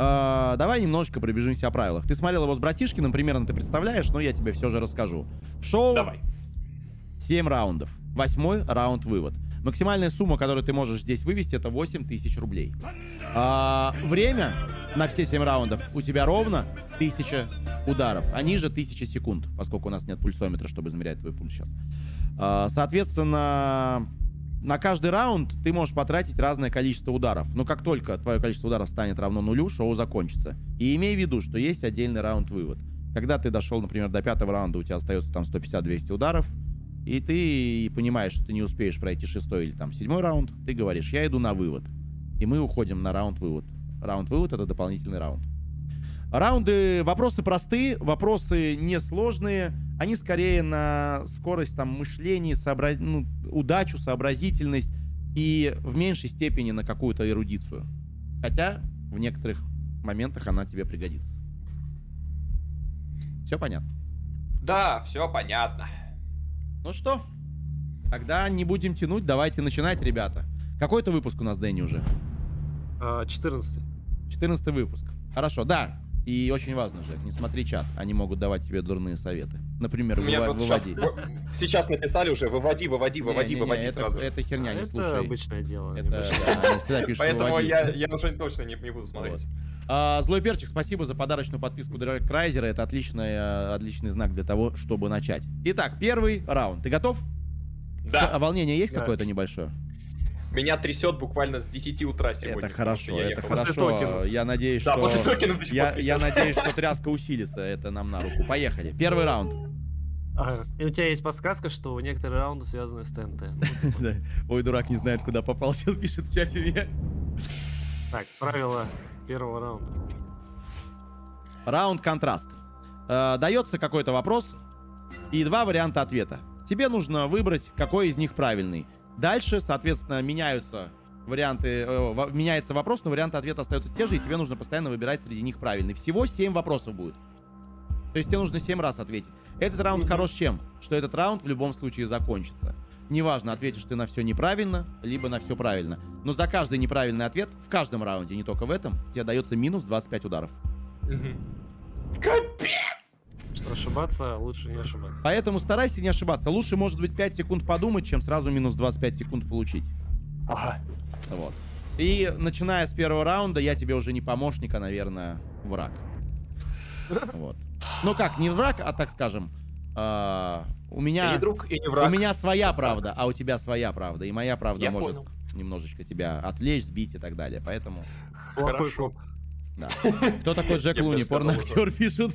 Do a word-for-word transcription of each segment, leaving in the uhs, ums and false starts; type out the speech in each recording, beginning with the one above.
А, давай немножечко пробежимся о правилах. Ты смотрел его с братишкиным, примерно ты представляешь, но я тебе все же расскажу. В шоу Давай. семь раундов. Восьмой раунд вывод. Максимальная сумма, которую ты можешь здесь вывести, это восемь тысяч рублей. А, время на все семь раундов у тебя ровно тысяча ударов. А ниже тысяча секунд, поскольку у нас нет пульсометра, чтобы измерять твой пульс сейчас. А, соответственно, на каждый раунд ты можешь потратить разное количество ударов. Но как только твое количество ударов станет равно нулю, шоу закончится. И имей в виду, что есть отдельный раунд-вывод. Когда ты дошел, например, до пятого раунда, у тебя остается там сто пятьдесят — двести ударов, и ты понимаешь, что ты не успеешь пройти шестой или там седьмой раунд, ты говоришь, я иду на вывод. И мы уходим на раунд-вывод. Раунд-вывод — это дополнительный раунд. Раунды, вопросы простые, вопросы несложные. Они скорее на скорость там мышления, сообра... ну, удачу, сообразительность и в меньшей степени на какую-то эрудицию. Хотя в некоторых моментах она тебе пригодится. Все понятно? Да, все понятно. Ну что, тогда не будем тянуть, давайте начинать, ребята. Какой-то выпуск у нас, Дэнни, уже? четырнадцатый. четырнадцатый выпуск. Хорошо, да. И очень важно же, не смотри чат, они могут давать тебе дурные советы. Например, выва выводи. Сейчас, сейчас написали уже, выводи, выводи, выводи, не, не, выводи не, сразу. Это, это херня, А не это слушай. обычное дело. Это, обычное. да, всегда пишут, Поэтому выводи. я, я уже точно не, не буду смотреть. Вот. А, Злой Перчик, спасибо за подарочную подписку Драйк Крайзера. Это отличный, отличный знак для того, чтобы начать. Итак, первый раунд. Ты готов? Да. А волнение есть Да. какое-то небольшое? Меня трясет буквально с десяти утра сегодня. Это хорошо, я это ехал. хорошо. токенов. Я надеюсь, Да, что... после токенов до сих я, пор я трясет. надеюсь, что тряска усилится. Это нам на руку. Поехали. Первый раунд. Ага. И у тебя есть подсказка, что некоторые раунды связаны с ТНТ. Да. Ой, дурак не знает, куда попал. Чел пишет в чате мне. Так, правила первого раунда. Раунд контраст. Э, дается какой-то вопрос и два варианта ответа. Тебе нужно выбрать, какой из них правильный. Дальше, соответственно, меняются варианты, э, в, меняется вопрос, но варианты ответа остаются те же, и тебе нужно постоянно выбирать среди них правильный. Всего семь вопросов будет. То есть тебе нужно семь раз ответить. Этот раунд хорош чем? Что этот раунд в любом случае закончится. Неважно, ответишь ты на все неправильно, либо на все правильно. Но за каждый неправильный ответ в каждом раунде, не только в этом, тебе дается минус двадцать пять ударов. Капец! Что ошибаться, лучше не ошибаться. Поэтому старайся не ошибаться. Лучше, может быть, пять секунд подумать, чем сразу минус двадцать пять секунд получить. Ага. Вот. И начиная с первого раунда, я тебе уже не помощник, а, наверное, враг. Вот. Ну как, не враг, а так скажем, а, у меня... И не друг, и не враг. У меня своя правда, а у тебя своя правда. И моя правда Я может понял. немножечко тебя отвлечь, сбить и так далее. Поэтому... Плохой Хорошо. коп. Да. Кто такой Джек Я бы Луни? сказал, Порноактер пишут.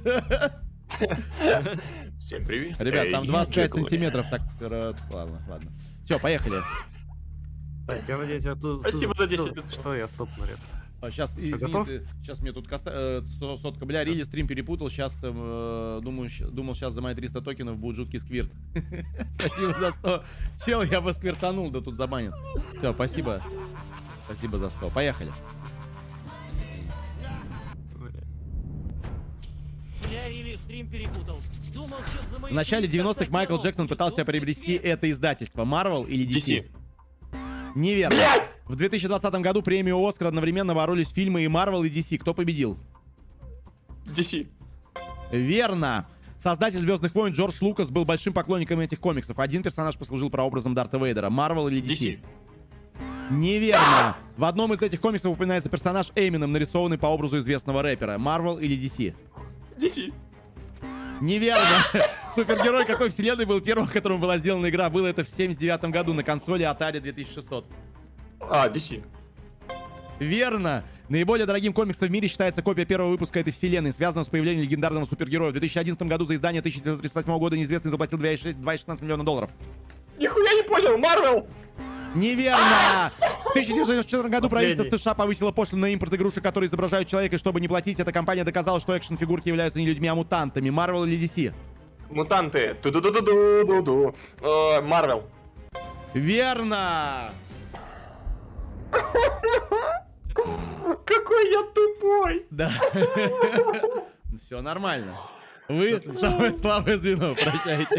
Всем привет. Ребят, там Эй, двадцать пять Джек Луни. сантиметров. Так, э, ладно, ладно. Все, поехали. Так, я надеюсь, я тут... Спасибо тут- за десять что- минут. Что я стопну, ребят? Сейчас, готов? извини, сейчас мне тут коса... э, со- сотка, бля, Рили стрим перепутал. Сейчас, э, думаю, щ- думал, сейчас за мои триста токенов будет жуткий сквирт. Спасибо за сто. Чел, я бы сквиртанул, да тут забанят. Все, спасибо. Спасибо за сто. Поехали. Бля, Рили стрим перепутал. Думал, сейчас за мои В начале девяностых Майкл Джексон пытался приобрести это издательство. Marvel или ди си? ди си. Неверно. В две тысячи двадцатом году премию Оскар одновременно боролись фильмы и Marvel, и ди си. Кто победил? ди си. Верно. Создатель «Звездных войн» Джордж Лукас был большим поклонником этих комиксов. Один персонаж послужил прообразом Дарта Вейдера. Marvel или ди си? ди си. Неверно. В одном из этих комиксов упоминается персонаж Эминем, нарисованный по образу известного рэпера. Marvel или ди си? ди си. Неверно. Супергерой какой вселенной был первым, которому была сделана игра? Было это в семьдесят девятом году на консоли Atari две тысячи шестьсот. А, ди си. Верно. Наиболее дорогим комиксом в мире считается копия первого выпуска этой вселенной, связанного с появлением легендарного супергероя. В две тысячи одиннадцатом году за издание тысяча девятьсот тридцать восьмого года неизвестный заплатил два и шестнадцать миллиона долларов. Нихуя не понял, Марвел! Неверно! В тысяча девятьсот девяносто четвёртом году правительство Последний. США повысило пошлину на импорт игрушек, которые изображают человека, и чтобы не платить, эта компания доказала, что экшн-фигурки являются не людьми, а мутантами. Marvel или ди си? Мутанты. Ту-ду-ду-ду-ду-ду. Э, Марвел. Верно! Какой я тупой! Да. Все нормально. Вы самое слабое звено, прощайте.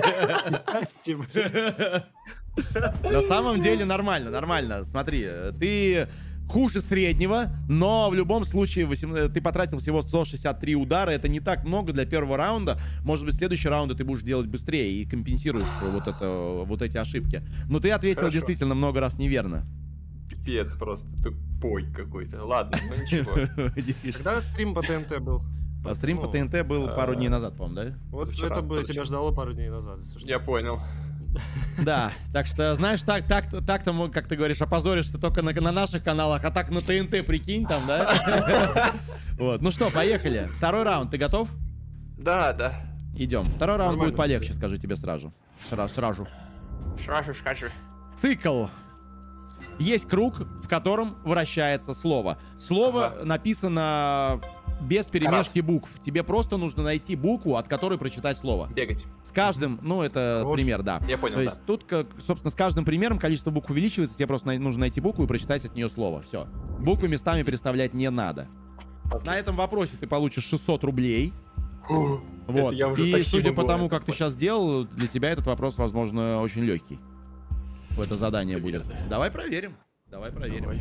Типа, На самом деле нормально, нормально. Смотри, ты хуже среднего, но в любом случае восемь... ты потратил всего сто шестьдесят три удара. Это не так много для первого раунда. Может быть, следующий раунд ты будешь делать быстрее и компенсируешь вот, это, вот эти ошибки. Но ты ответил Хорошо. действительно много раз неверно. Пипец просто тупой какой-то. Ладно, ну ничего. Когда стрим по ТНТ был? А стрим по ТНТ был пару дней назад, по-моему, да? Вот это бы тебя ждало пару дней назад. Я понял. Да, так что, знаешь, так, так, так там, как ты говоришь, опозоришься только на, на наших каналах, а так на ТНТ, прикинь, там, да? Вот, ну что, поехали. Второй раунд, ты готов? Да, да. Идем. Второй раунд будет полегче, скажу тебе сразу. Сразу, сразу. Сразу скажу. Цикл. Есть круг, в котором вращается слово. Слово ага. написано без перемешки букв. Тебе просто нужно найти букву, от которой прочитать слово. Бегать. С каждым, ну это Хорош. пример, да. Я понял, То есть да. тут, как, собственно, с каждым примером количество букв увеличивается, тебе просто нужно найти букву и прочитать от нее слово. Все. Буквы местами переставлять не надо. Okay. На этом вопросе ты получишь шестьсот рублей. Вот. Я уже и судя по тому, как ты сейчас сделал, для тебя этот вопрос, возможно, очень легкий. Это задание будет. Давай проверим. Давай проверим. Давай.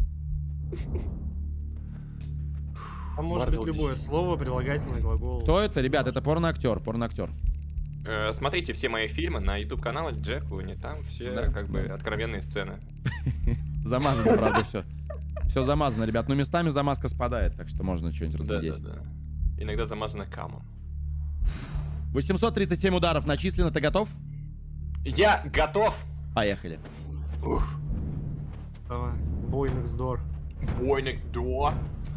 А может быть любое слово, прилагательное, глагол. Кто это, ребят? Это порноактер, порноактер. Э, смотрите все мои фильмы на YouTube-канале Джек Луни. Там все да? как бы откровенные сцены. Замазано, правда, все. Все замазано, ребят. Но местами замазка спадает, так что можно что-нибудь разглядеть. Да, да, да. Иногда замазано камом. восемьсот тридцать семь ударов начислено. Ты готов? Я готов. Поехали. Ух. Давай. Boy next door. Boy next door.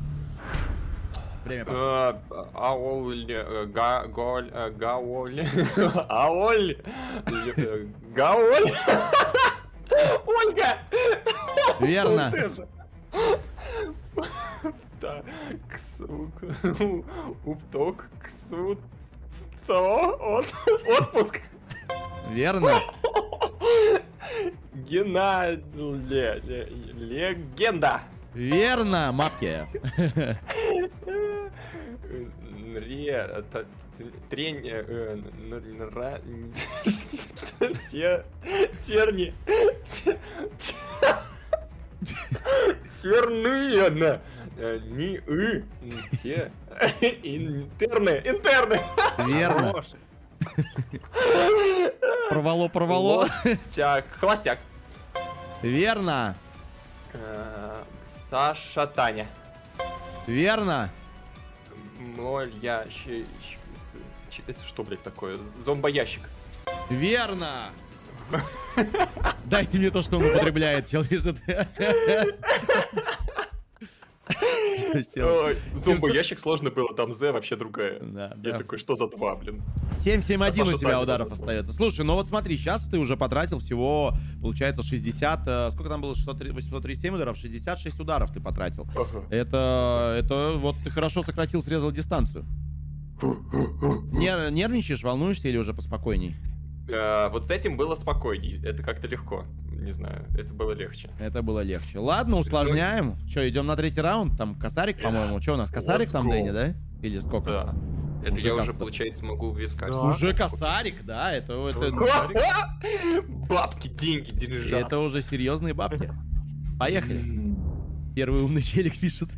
Время пошло. Аоль, гаоль, гаоль, аоль, гаоль. Ольга. Верно. Упток, ксут, отпуск. Верно. Гена... Легенда. Верно, матки. Ре... Трень... Терни... Терные... Не... И... Те... Интерны... Интерны! Верно. Провало, провало. Холостяк. Холостяк. Верно. Саша Таня. Верно. Ноль ящик. Это что, блядь, такое? Зомбоящик. Верно. Дайте мне то, что он употребляет. Человек пишет. Зомбоящик сложно было, там З вообще другая. Да, Я да. такой, что за два, блин? семь семь один а у тебя ударов остается. Слушай, ну вот смотри, сейчас ты уже потратил всего, получается, шестьдесят... Сколько там было? восемьсот тридцать семь ударов? шестьдесят шесть ударов ты потратил. Ага. Это... Это вот ты хорошо сократил, срезал дистанцию. Нер... Нервничаешь, волнуешься или уже поспокойней? А, вот с этим было спокойней. Это как-то легко. Не знаю, это было легче. Это было легче. Ладно, усложняем. Че, идем на третий раунд? Там косарик, по-моему. Что у нас? Косарик там, Дэнни, да? Или сколько? Да. Это уже я кос... уже, получается, могу в висках. Да. Уже косарик, да? Это... это... Бабки, деньги, денежа. Это уже серьезные бабки. Поехали. Первый умный челик пишет.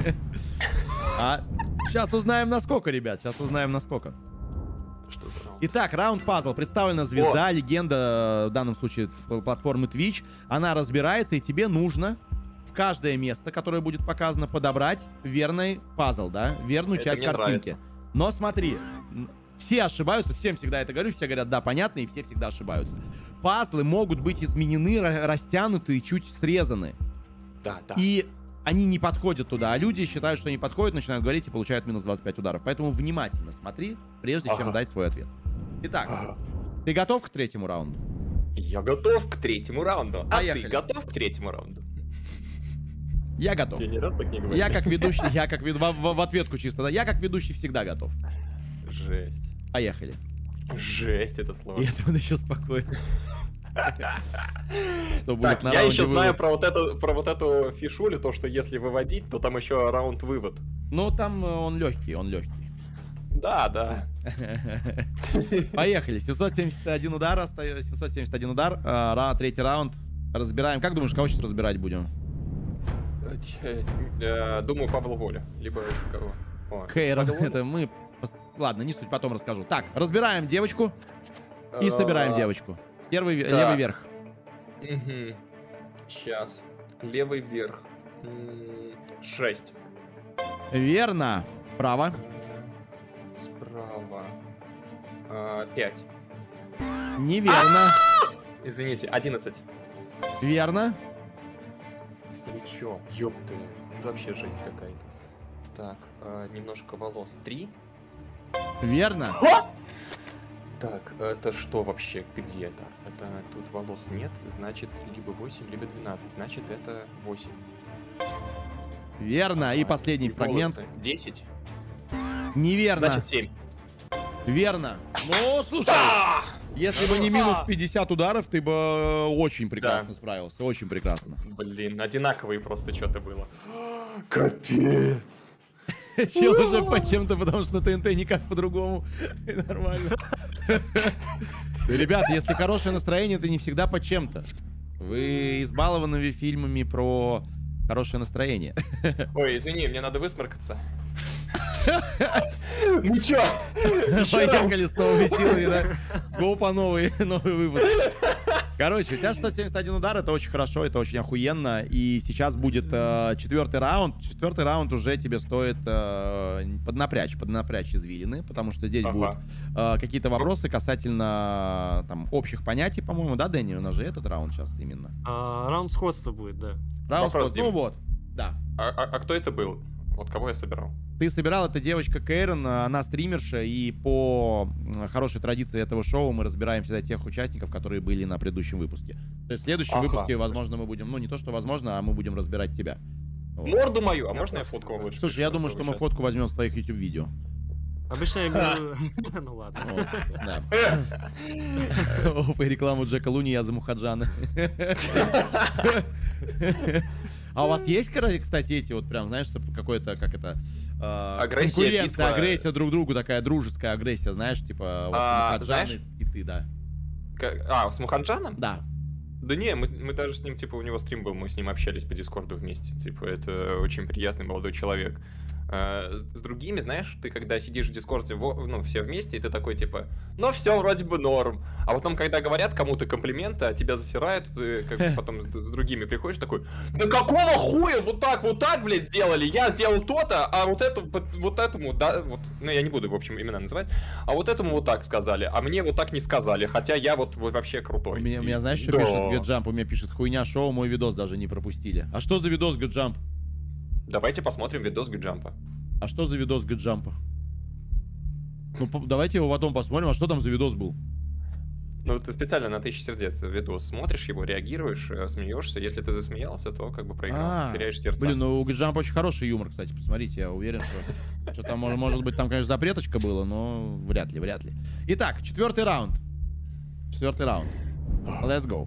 А сейчас узнаем насколько, ребят. Сейчас узнаем насколько. Что за раунд? Итак, раунд пазл. Представлена звезда, О! легенда, в данном случае платформы Twitch. Она разбирается, и тебе нужно в каждое место, которое будет показано, подобрать верный пазл, да? Верную это часть картинки. Нравится. Но смотри, все ошибаются, всем всегда это говорю, все говорят, да, понятно, и все всегда ошибаются. Пазлы могут быть изменены, растянуты и чуть срезаны. Да, да. И они не подходят туда, а люди считают, что они подходят, начинают говорить и получают минус двадцать пять ударов. Поэтому внимательно смотри, прежде ага. чем дать свой ответ. Итак, ага. ты готов к третьему раунду? Я готов к третьему раунду. Поехали. А ты готов к третьему раунду? Я готов. Тебе не раз так не говорили? Я как ведущий, я как ведущий, в, в, в ответку чисто, да, я как ведущий всегда готов. Жесть. Поехали. Жесть, это сложно. И это он еще спокойно. Что будет так, на я еще вывод. знаю про вот, эту, про вот эту фишулю, то, что если выводить, то там еще раунд-вывод. Ну, там он легкий, он легкий. Да, да. Поехали. семьсот семьдесят один удар, семьсот семьдесят один удар, а, третий раунд. Разбираем. Как думаешь, кого сейчас разбирать будем? Думаю, Павел Воля. Либо кого? Кейрон, это мы... Ладно, не суть, потом расскажу. Так, разбираем девочку и собираем девочку. Первый, левый верх. Сейчас. Левый верх. Шесть. Верно. Право. Справа. А, пять. Неверно. Извините, одиннадцать. Верно. Ты чё? Ёпты. Это вообще жесть какая-то. Так, а, немножко волос. Три. Верно. Так, это что вообще? Где это? Это тут волос нет, значит, либо восемь, либо двенадцать. Значит, это восемь. Верно. И последний фрагмент. десять. Неверно. Значит, семь. Верно. Ну, слушай, да! Если бы не минус пятьдесят ударов, ты бы очень прекрасно да. справился. Очень прекрасно. Блин, одинаковые просто что-то было. Капец. Чел уже по чем-то, потому что на ТНТ никак по-другому. Нормально. Ребят, если хорошее настроение, то не всегда по чем-то. Вы избалованы фильмами про хорошее настроение. Ой, извини, мне надо высморкаться. Ну чё? Поехали с новыми силами, да? Го по новый, новый выпуск. Короче, у тебя шестьсот семьдесят один удар, это очень хорошо, это очень охуенно. И сейчас будет э, четвертый раунд. Четвертый раунд уже тебе стоит э, поднапрячь, поднапрячь извилины, потому что здесь ага. будут э, какие-то вопросы касательно там общих понятий, по-моему, да, Дэнни? У нас же этот раунд сейчас именно. А, раунд сходства будет, да. Раунд сходства, ну вот, да. А, а, а кто это был? Вот кого я собирал? Ты собирал, это девочка Кейрон, она стримерша, и по хорошей традиции этого шоу мы разбираем всегда тех участников, которые были на предыдущем выпуске. То есть в следующем ага. выпуске, возможно, мы будем, ну не то, что возможно, а мы будем разбирать тебя. Вот. Морду мою, а можно я фотку вам лучше? Слушай, я думаю, что мы фотку возьмем с твоих YouTube-видео. Обычно я говорю... Ну ладно. Да. Опа, рекламу Джека Луни, я за Мухаджана. А у вас есть, кстати, эти вот прям, знаешь, какой-то, как это... Э, агрессия, конкуренция, битва. агрессия друг другу, такая дружеская агрессия, знаешь, типа вот а, Мухаджан знаешь, и ты, да. Как, а, с Мухаджаном? Да. Да не, мы, мы даже с ним, типа, у него стрим был, мы с ним общались по Дискорду вместе. Типа, это очень приятный молодой человек. А, с другими, знаешь, ты когда сидишь в Дискорде, ну, все вместе, и ты такой, типа, ну, все вроде бы норм. А потом, когда говорят кому-то комплименты, а тебя засирают, ты как бы потом с, с другими приходишь такой, да какого хуя вот так, вот так, блядь, сделали? Я делал то-то, а вот, это, вот этому, да, вот, ну, я не буду, в общем, имена называть, а вот этому вот так сказали, а мне вот так не сказали, хотя я вот, вот вообще крутой. У меня, у меня знаешь, что да. пишет Гэджамп? У меня пишет, хуйня шоу, мой видос даже не пропустили. А что за видос, Гэджамп? Давайте посмотрим видос Гэджампа. А что за видос Гэджампа? Ну, по давайте его потом посмотрим, а что там за видос был? Ну, ты специально на тысячу сердец видос смотришь его, реагируешь, смеешься. Если ты засмеялся, то как бы проиграл, а -а -а. теряешь сердца. Блин, ну у Гэджампа очень хороший юмор, кстати, посмотрите, я уверен, что, что там, может быть, там, конечно, запреточка была, но вряд ли, вряд ли. Итак, четвертый раунд. Четвертый раунд. Let's go.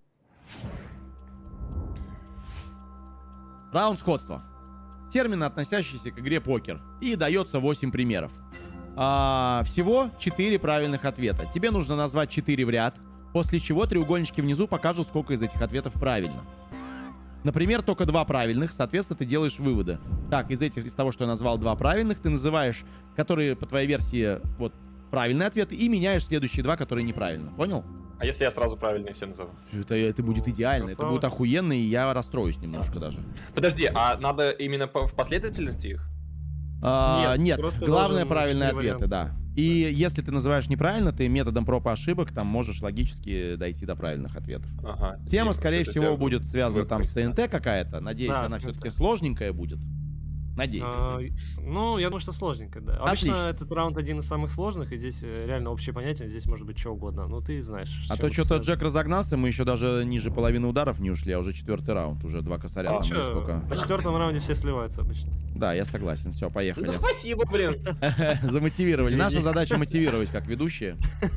Раунд сходства. Термин, относящийся к игре покер. И дается восемь примеров. А, всего четыре правильных ответа. Тебе нужно назвать четыре в ряд, после чего треугольнички внизу покажут, сколько из этих ответов правильно. Например, только два правильных, соответственно, ты делаешь выводы. Так, из этих, из того, что я назвал два правильных, ты называешь, которые, по твоей версии, вот, правильные ответы, и меняешь следующие два, которые неправильно. Понял? А если я сразу правильные все назову? Это, это будет идеально, Красава. Это будет охуенно, и я расстроюсь немножко а. даже. Подожди, а надо именно по, в последовательности их? А, нет, нет главное правильные ответы, да. И если ты называешь неправильно, ты методом проб и ошибок там можешь логически дойти до правильных ответов. Ага, Тема, скорее всего, будет связана там с ТНТ какая-то. Надеюсь, да, она все-таки сложненькая будет. Надеюсь. А, ну, я думаю, что сложненько, да. Обычно Отлично. Этот раунд один из самых сложных, и здесь реально общее понятие, здесь может быть что угодно. Ну, ты знаешь. А то что-то Джек разогнался, мы еще даже ниже половины ударов не ушли, а уже четвертый раунд, уже два косаря. А, там, сколько... На четвертом раунде все сливаются обычно. Да, я согласен. Все, поехали. Ну, спасибо, блин. Замотивировали. Наша задача мотивировать, как ведущие.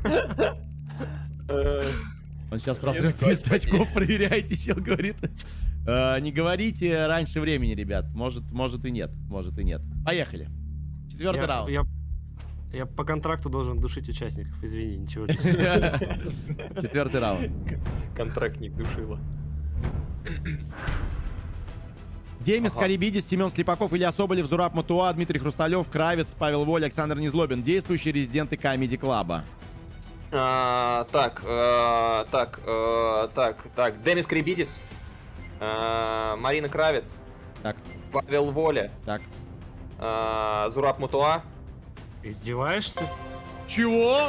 Он сейчас просрет триста очков, проверяйте, чел говорит. Uh, не говорите раньше времени, ребят. Может, может и нет. Может и нет. Поехали. Четвертый я, раунд. Я, я по контракту должен душить участников. Извини, ничего. Четвертый раунд. Контрактник душила. Демис Ага. Карибидис, Семен Слепаков, Илья Соболев, Зураб Матуа, Дмитрий Хрусталев, Кравец, Павел Воль, Александр Незлобин. Действующие резиденты Comedy Club. А, так, э, так, э, так, так. Демис Крибидис, э, Марина Кравец, Так, Павел Воля, так. э, Зураб Матуа. Издеваешься? Чего?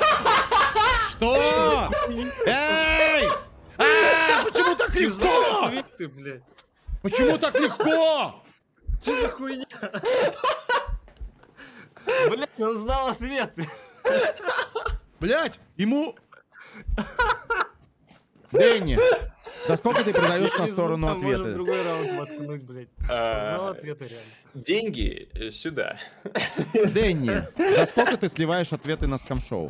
Что? Эй! А, почему так легко? Ты, блядь. Почему так легко? Что за хуйня? Блядь, он знал ответы. Блять, ему... Дэнни, за сколько ты продаешь на сторону Там можем ответы? другой раунд воткнуть, блядь. Знал Э, ответы реально. Деньги э, сюда. Дэнни, за сколько ты сливаешь ответы на скам-шоу?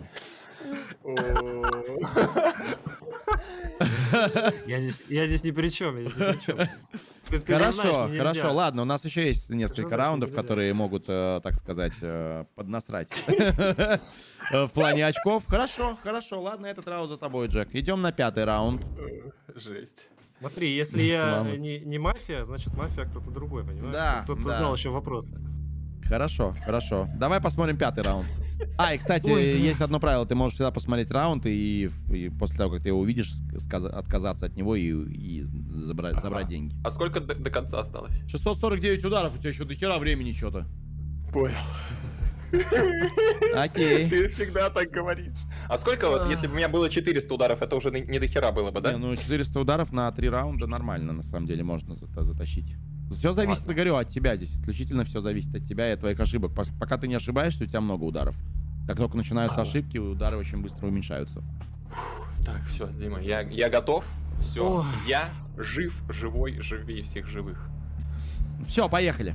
Я здесь, я здесь ни при чем, я здесь ни при чем. Ты- ты же Хорошо, знаешь, мне хорошо, нельзя. ладно, у нас еще есть несколько Что такое раундов, нельзя? которые могут, э, так сказать, э, поднасрать э, в плане очков. Хорошо, хорошо, ладно, этот раунд за тобой, Джек. Идем на пятый раунд. Жесть. Смотри, если я Слава. не, не мафия, значит мафия кто-то другой, понимаешь? Да, Кто-то да. знал еще вопросы. Хорошо, хорошо. Давай посмотрим пятый раунд. А, и, кстати, Ой, бля. есть одно правило. Ты можешь всегда посмотреть раунд и, и после того, как ты его увидишь, сказа- отказаться от него и, и забрать, забрать деньги. А сколько до, до конца осталось? шестьсот сорок девять ударов, у тебя еще до хера времени что-то. Понял. Окей. Ты всегда так говоришь. А сколько вот, если бы у меня было четыреста ударов, это уже не до хера было бы, да? Не, ну четыреста ударов на три раунда нормально, на самом деле, можно зата- затащить. Все зависит, Ладно. говорю, от тебя здесь. Исключительно все зависит от тебя и от твоих ошибок. Пос- Пока ты не ошибаешься, у тебя много ударов. Как только начинаются ошибки, удары очень быстро уменьшаются. Так, все, Дима, я, я готов. Все, Ох. я жив, живой, живее всех живых. Все, поехали.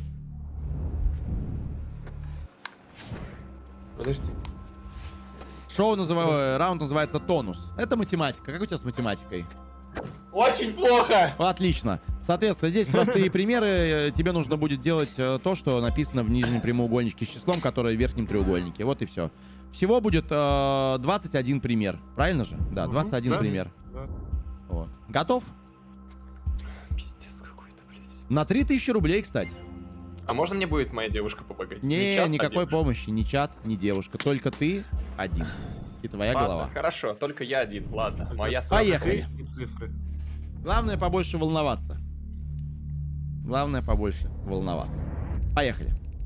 Подожди. Шоу называю, раунд называется «Тонус». Это математика. Как у тебя с математикой? Очень плохо! Отлично. Соответственно, здесь простые примеры. Э, Тебе нужно будет делать э, то, что написано в нижнем прямоугольничке с числом, которое в верхнем треугольнике. Вот и все. Всего будет э, двадцать один пример. Правильно же? Да, двадцать один Да. пример. Да. Вот. Готов? Пиздец какой-то, блядь. На три тысячи рублей, кстати. А можно мне будет моя девушка помогать? Не, чат, а никакой девушка? помощи. Ни чат, ни девушка. Только ты один. И твоя Ладно, голова. хорошо, только я один. Ладно, моя своя. Поехали. И цифры. Главное побольше волноваться. Главное побольше волноваться. Поехали.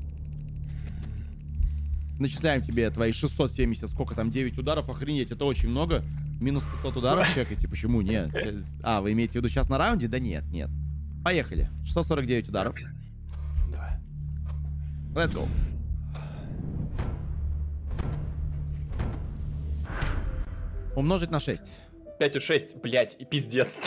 Начисляем тебе твои шестьсот семьдесят, сколько там, девять ударов. Охренеть, это очень много. Минус пятьсот ударов чекайте. Почему? Нет. А, вы имеете в виду сейчас на раунде? Да нет, нет. Поехали. шестьсот сорок девять ударов. Давай. Let's go. Умножить на шесть. пять и шесть, блядь, и пиздец.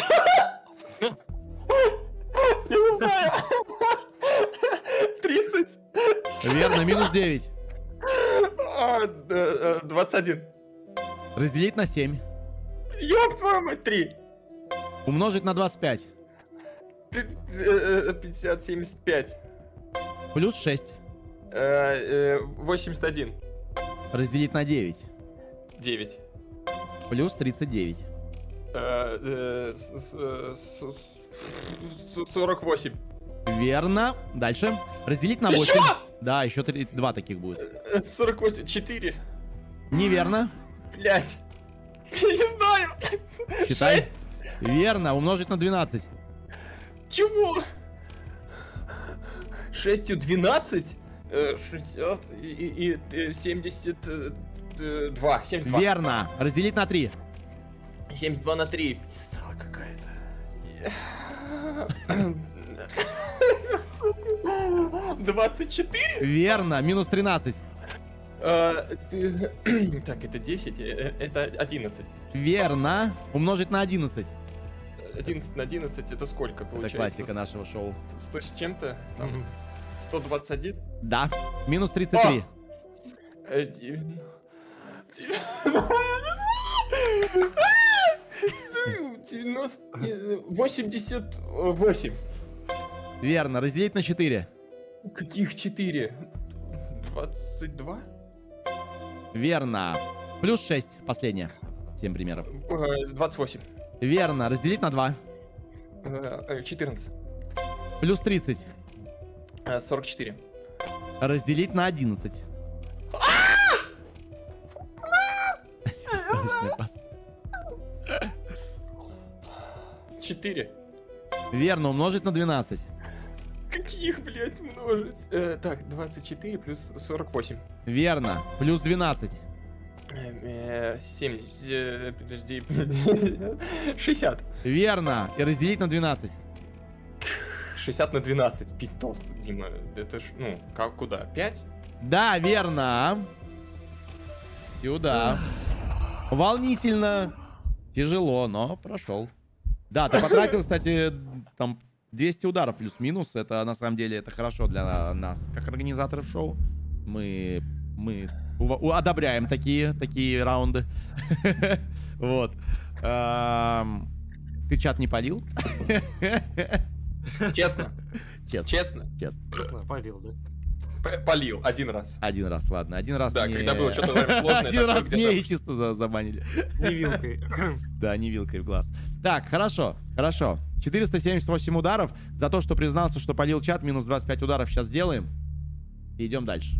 Я не знаю. тридцать. Верно, минус девять. А, д- э, двадцать один. Разделить на семь. Ёб твою мать, три. Умножить на двадцать пять. Ты- э, э, пятьдесят, семьдесят пять. Плюс шесть. Э, э, восемьдесят один. Разделить на девять. девять. Плюс тридцать девять. Э, э, с- с- с- с- сорок восемь. Верно. Дальше. Разделить на Еще? восемь. Да, еще три, два таких будет. Э, сорок восемь. четыре. Неверно. Блять. Я не знаю. Считай. шесть. Верно. Умножить на двенадцать. Чего? шестью двенадцать? Э, шестьдесят и, и, и, э, семьдесят два. семьдесят два. Верно. Разделить на три. семьдесят два на три. Стала какая-то. двадцать четыре? Верно. Минус тринадцать. А, ты- Так, это десять, э, это одиннадцать. Верно. Умножить на одиннадцать. одиннадцать на одиннадцать это сколько Это получается? классика нашего шоу. сто с чем-то? Там Мгм. сто двадцать один? Да. Минус тридцать три. Э, дев- дев- девяносто, э, восемьдесят восемь. Верно. Разделить на четыре. Каких четыре? двадцать два? Верно. Плюс шесть. Последнее. семь примеров. Э, двадцать восемь. Верно. Разделить на два. Э, четырнадцать. Плюс тридцать. Э, сорок четыре. Разделить на одиннадцать. Сказочная паста. четыре. Верно, умножить на двенадцать. Каких, блядь, множить? Э, так, двадцать четыре плюс сорок восемь. Верно, плюс двенадцать. Э, семьдесят, э, подожди, шестьдесят. Верно, и разделить на двенадцать. шестьдесят на двенадцать, пиздос, Дима, это ж, ну, как, куда, пять? Да, верно. Сюда. Волнительно. Тяжело, но прошел. Да, ты потратил, кстати, там двести ударов плюс-минус. Это, на самом деле, это хорошо для нас, как организаторов шоу. Мы, мы у- одобряем такие, такие раунды. Вот. Эм, Ты чат не палил? Честно, Честно. честно, Честно. Честно, полил, да? п- полил один раз. Один раз, ладно. Один раз Да, не... когда было что-то прям сложное. Один такое, раз где-то- не и чисто за- забанили. Не вилкой. Да, не вилкой в глаз. Так, хорошо, хорошо. четыреста семьдесят восемь ударов. За то, что признался, что полил чат, минус двадцать пять ударов сейчас сделаем. И идем дальше.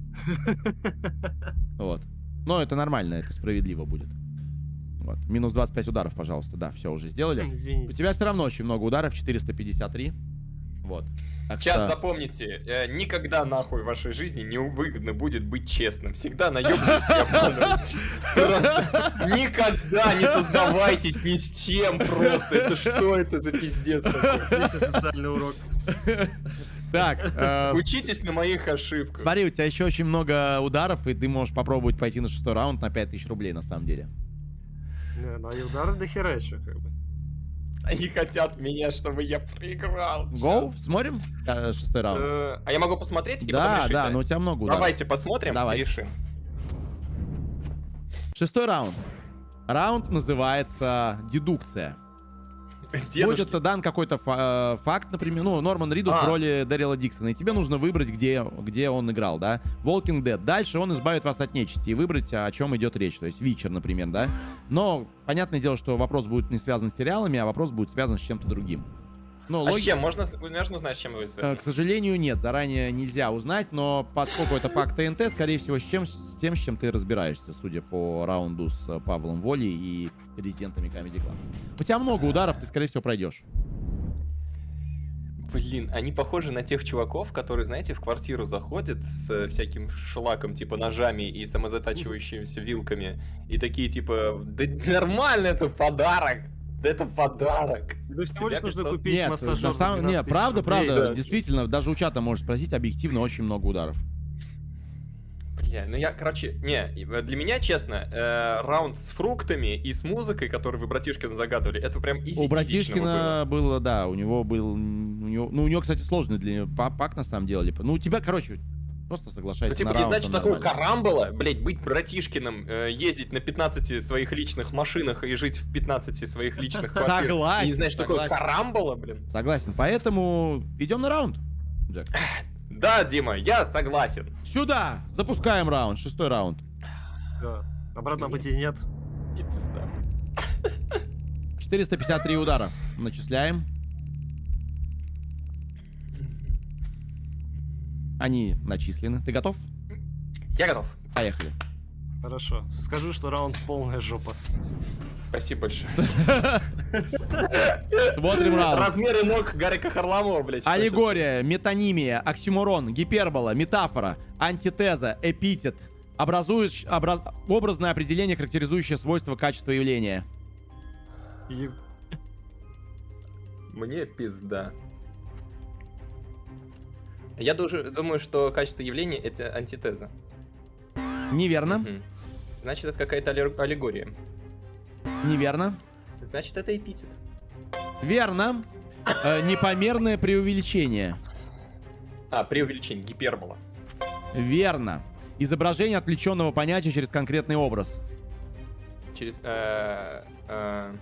Вот. Но это нормально, это справедливо будет. Вот. Минус двадцать пять ударов, пожалуйста. Да, все уже сделали. У Извините. тебя все равно очень много ударов, четыреста пятьдесят три. Вот. Так Чат, что- запомните, э, никогда нахуй в вашей жизни не выгодно будет быть честным. Всегда наебывайте и обманывайте. Просто никогда не создавайтесь ни с чем просто. Это что это за пиздец такой? Отличный социальный урок. Так, э, Учитесь на моих ошибках. смотри, у тебя еще очень много ударов, и ты можешь попробовать пойти на шестой раунд на пять тысяч рублей, на самом деле. Не, ну и удары до хера еще, как бы. Они хотят меня, чтобы я проиграл. Гоу, смотрим? Э, Шестой раунд. Э, А я могу посмотреть и потом Да, решить, да, но у тебя много ударов. Давайте посмотрим Давай. и решим. Шестой раунд. Раунд называется дедукция. Дедушки. Будет дан какой-то фа- э, факт, например, ну, Норман Ридус А. в роли Дэрила Диксона, и тебе нужно выбрать, где, где он играл, да? Walking Dead. Дальше он избавит вас от нечисти и выбрать, о чем идет речь, то есть Вичер, например, да? Но, понятное дело, что вопрос будет не связан с сериалами, а вопрос будет связан с чем-то другим. Ну, А логи- с чем? Можно, можно узнать, с чем вы Э, связаны? К сожалению, нет, заранее нельзя узнать, но поскольку это пак ТНТ, скорее всего, с, чем, с тем, с чем ты разбираешься, судя по раунду с э, Павлом Волей и резидентами Comedy Club. У тебя много ударов, ты, скорее всего, пройдешь. Блин, они похожи на тех чуваков, которые, знаете, в квартиру заходят с э, всяким шлаком, типа ножами и самозатачивающимися вилками. И такие, типа, да нормально, это подарок. Да это подарок. Тебе всего лишь Тебя нужно пятьсот купить Нет, массажер на за самом... двенадцать Нет, тысяч правда, рублей. правда, да. действительно, даже у чата можешь спросить, объективно очень много ударов. Бля, ну я, короче, не, и, э, для меня, честно, э, раунд с фруктами и с музыкой, который вы братишкину загадывали, это прям изи У Братишкина было, да, у него был... У него, ну, у него, кстати, сложный для па- пак на самом деле. Ну, у тебя, короче, просто соглашайся Ну, типа, на не раунд, знать, что он такое нормальный. карамбола, блять, быть братишкиным, э, ездить на пятнадцати своих личных машинах и жить в пятнадцати своих личных квартирах. Согласен, И не знать, что такое согласен. карамбола, блин. Согласен, поэтому идем на раунд, Джек. Да, Дима, я согласен. Сюда! Запускаем раунд, шестой раунд. Да. Обратного пути нет. И пизда. четыреста пятьдесят три удара. Начисляем. Они начислены. Ты готов? Я готов. Поехали. Хорошо. Скажу, что раунд полная жопа. Спасибо большое. Смотрим раунд. Размеры ног Гарика Харламова, блядь. что Аллегория, метонимия, оксюморон, гипербола, метафора, антитеза, эпитет. Образуешь образ... образное определение, характеризующее свойства, качества явления. И... щас? Мне пизда. Я тоже думаю, что качество явления — это антитеза. Неверно. Мгм. Значит, это какая-то алле- аллегория. Неверно. Значит, это эпитет. Верно. Э, непомерное преувеличение. А, преувеличение, гипербола. Верно. Изображение отвлеченного понятия через конкретный образ. Через... э, э,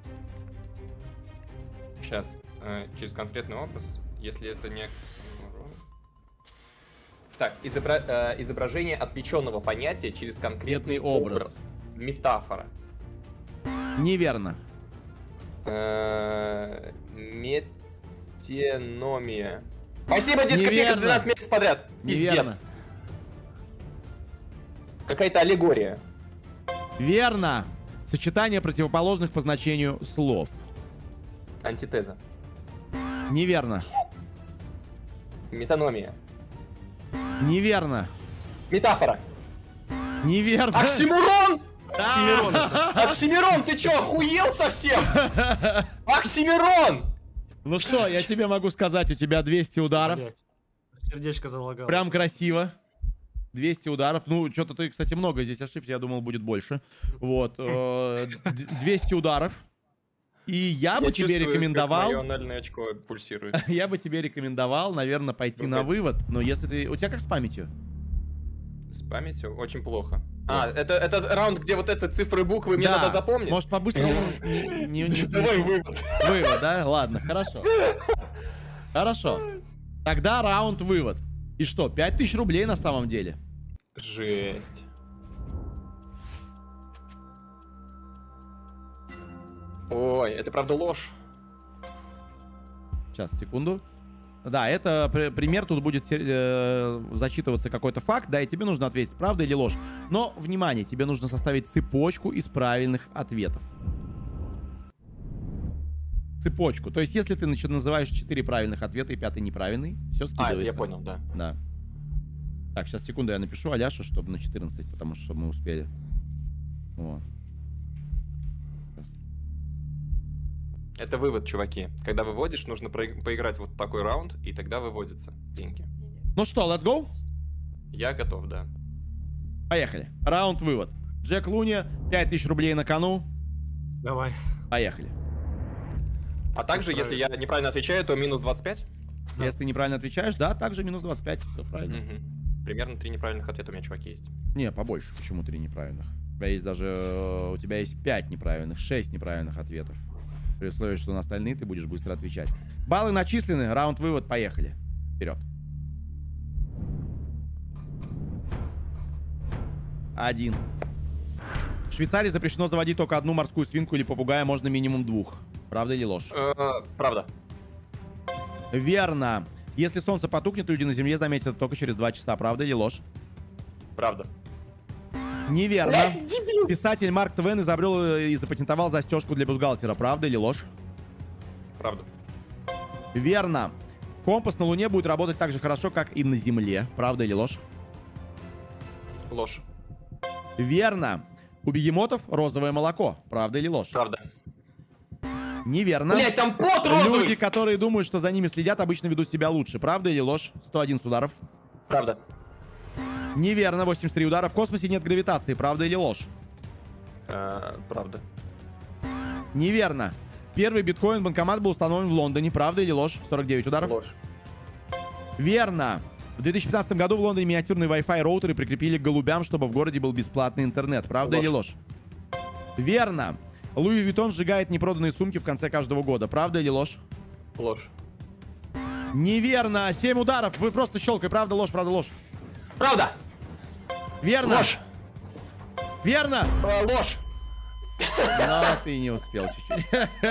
Сейчас. э, Через конкретный образ. Если это не... Так, изобра- э, изображение отвлеченного понятия через конкретный Конкретный образ. образ. Метафора. Неверно. Э, мет- Автономия. Спасибо, дискотека Неверно. с двенадцать месяцев подряд. Неверно. Пиздец. Какая-то аллегория. Верно. Сочетание противоположных по значению слов. Антитеза. Неверно. Метаномия. Неверно. Метафора. Неверно. Оксимирон! Оксимирон это. Оксимирон, ты чё, охуел совсем? Оксимирон! Ну что, я тебе могу сказать, у тебя двести ударов. Блядь. Сердечко залагало. Прям красиво. двести ударов. Ну, что-то ты, кстати, много здесь ошибся. Я думал, будет больше. Вот. э, д- двести ударов. И я бы тебе рекомендовал... Мое анальное очко пульсирует. Я бы тебе рекомендовал, наверное, пойти Ну, на хотите. вывод. Но если ты... У тебя как с памятью? С памятью очень плохо. А, это, это раунд, где вот эти цифры буквы мне Да. надо запомнить? Может, по-быстрому... не- не- не- Давай не- вывод. Вывод, да? Ладно, хорошо. Хорошо. Тогда раунд вывод. И что, пять тысяч рублей на самом деле? Жесть. Ой, это правда ложь. Сейчас, секунду. Да, это при- пример, тут будет э, зачитываться какой-то факт, да, и тебе нужно ответить, правда или ложь. Но, внимание, тебе нужно составить цепочку из правильных ответов. Цепочку. То есть, если ты значит, называешь четыре правильных ответа и пятый неправильный, все А, скидывается. это я понял, да. Да. Так, сейчас, секунду, я напишу Аляша, чтобы на четырнадцать, потому что чтобы мы успели. О. Сейчас. Это вывод, чуваки. Когда выводишь, нужно проиг- поиграть вот такой раунд, и тогда выводятся деньги. Ну что, let's go? Я готов, да. Поехали. Раунд вывод. Джек Луни, пять тысяч рублей на кону. Давай. Поехали. А также, если я неправильно отвечаю, то минус двадцать пять? Да. Если ты неправильно отвечаешь, да, также минус двадцать пять. Все правильно. Мгм. Примерно три неправильных ответа у меня, чуваки, есть. Не, побольше. Почему три неправильных? У тебя есть даже... э, У тебя есть пять неправильных, шесть неправильных ответов. При условии, что на остальные ты будешь быстро отвечать. Баллы начислены. Раунд вывод. Поехали. Вперед. Один. В Швейцарии запрещено заводить только одну морскую свинку или попугая, можно минимум двух. Правда или ложь? Э, Правда. Верно. Если солнце потухнет, люди на земле заметят это только через два часа. Правда или ложь? Правда. Неверно. Писатель Марк Твен изобрел и запатентовал застежку для бюстгальтера. Правда или ложь? Правда. Верно. Компас на Луне будет работать так же хорошо, как и на Земле. Правда или ложь? Ложь. Верно. У бегемотов розовое молоко. Правда или ложь? Правда. Неверно. Блять, там пот розовый! Люди, которые думают, что за ними следят, обычно ведут себя лучше. Правда или ложь? сто одиннадцать ударов. Правда. Неверно. восемьдесят три удара. В космосе нет гравитации. Правда или ложь? Э, Правда. Неверно. Первый биткоин-банкомат был установлен в Лондоне. Правда или ложь? сорок девять ударов. Ложь. Верно. В две тысячи пятнадцатом году в Лондоне миниатюрные Wi-Fi роутеры прикрепили к голубям, чтобы в городе был бесплатный интернет. Правда Ложь. или ложь? Верно. Луи Виттон сжигает непроданные сумки в конце каждого года. Правда или ложь? Ложь. Неверно. семь ударов. Вы просто щелкай. Правда, ложь, правда, ложь. Правда. Верно. Ложь. Верно. Э, Ложь. Но ты не успел чуть-чуть.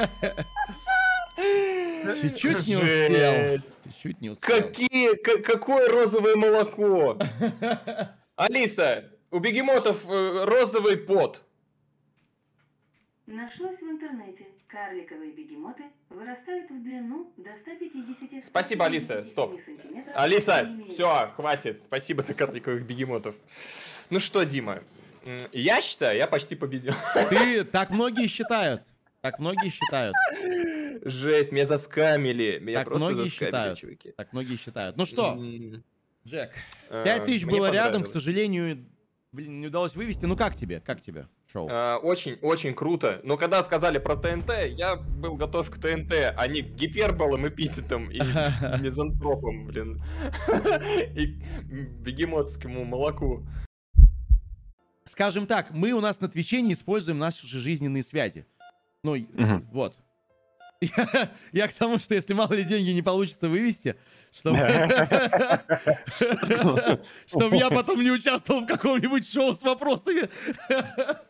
Чуть-чуть не успел. Жесть. Чуть-чуть не успел. Какие, к- какое розовое молоко? Алиса, у бегемотов э, розовый пот. Нашлось в интернете. Карликовые бегемоты вырастают в длину до ста пятидесяти. Спасибо, Алиса, стоп. сантиметров. Алиса, Не менее. все, хватит. Спасибо за карликовых бегемотов. Ну что, Дима, м, я считаю, я почти победил. Ты, так многие считают. Так многие считают. Жесть, меня заскамили. Меня Так просто многие заскамили, считают. чуваки. Так многие считают. Ну что, М, Джек, э, пять тысяч мне было рядом, к понравилось. сожалению, блин, не удалось вывести. Ну как тебе? Как тебе шоу? Э, Очень, очень круто. Но когда сказали про ТНТ, я был готов к ТНТ, а не к гиперболам, эпитетам и мизантропам, блин. И бегемотскому молоку. Скажем так, мы у нас на Твиче не используем наши же жизненные связи. Ну, и- Мгм. вот. Я, я к тому, что если мало ли деньги не получится вывести, чтобы, чтобы я потом не участвовал в каком-нибудь шоу с вопросами.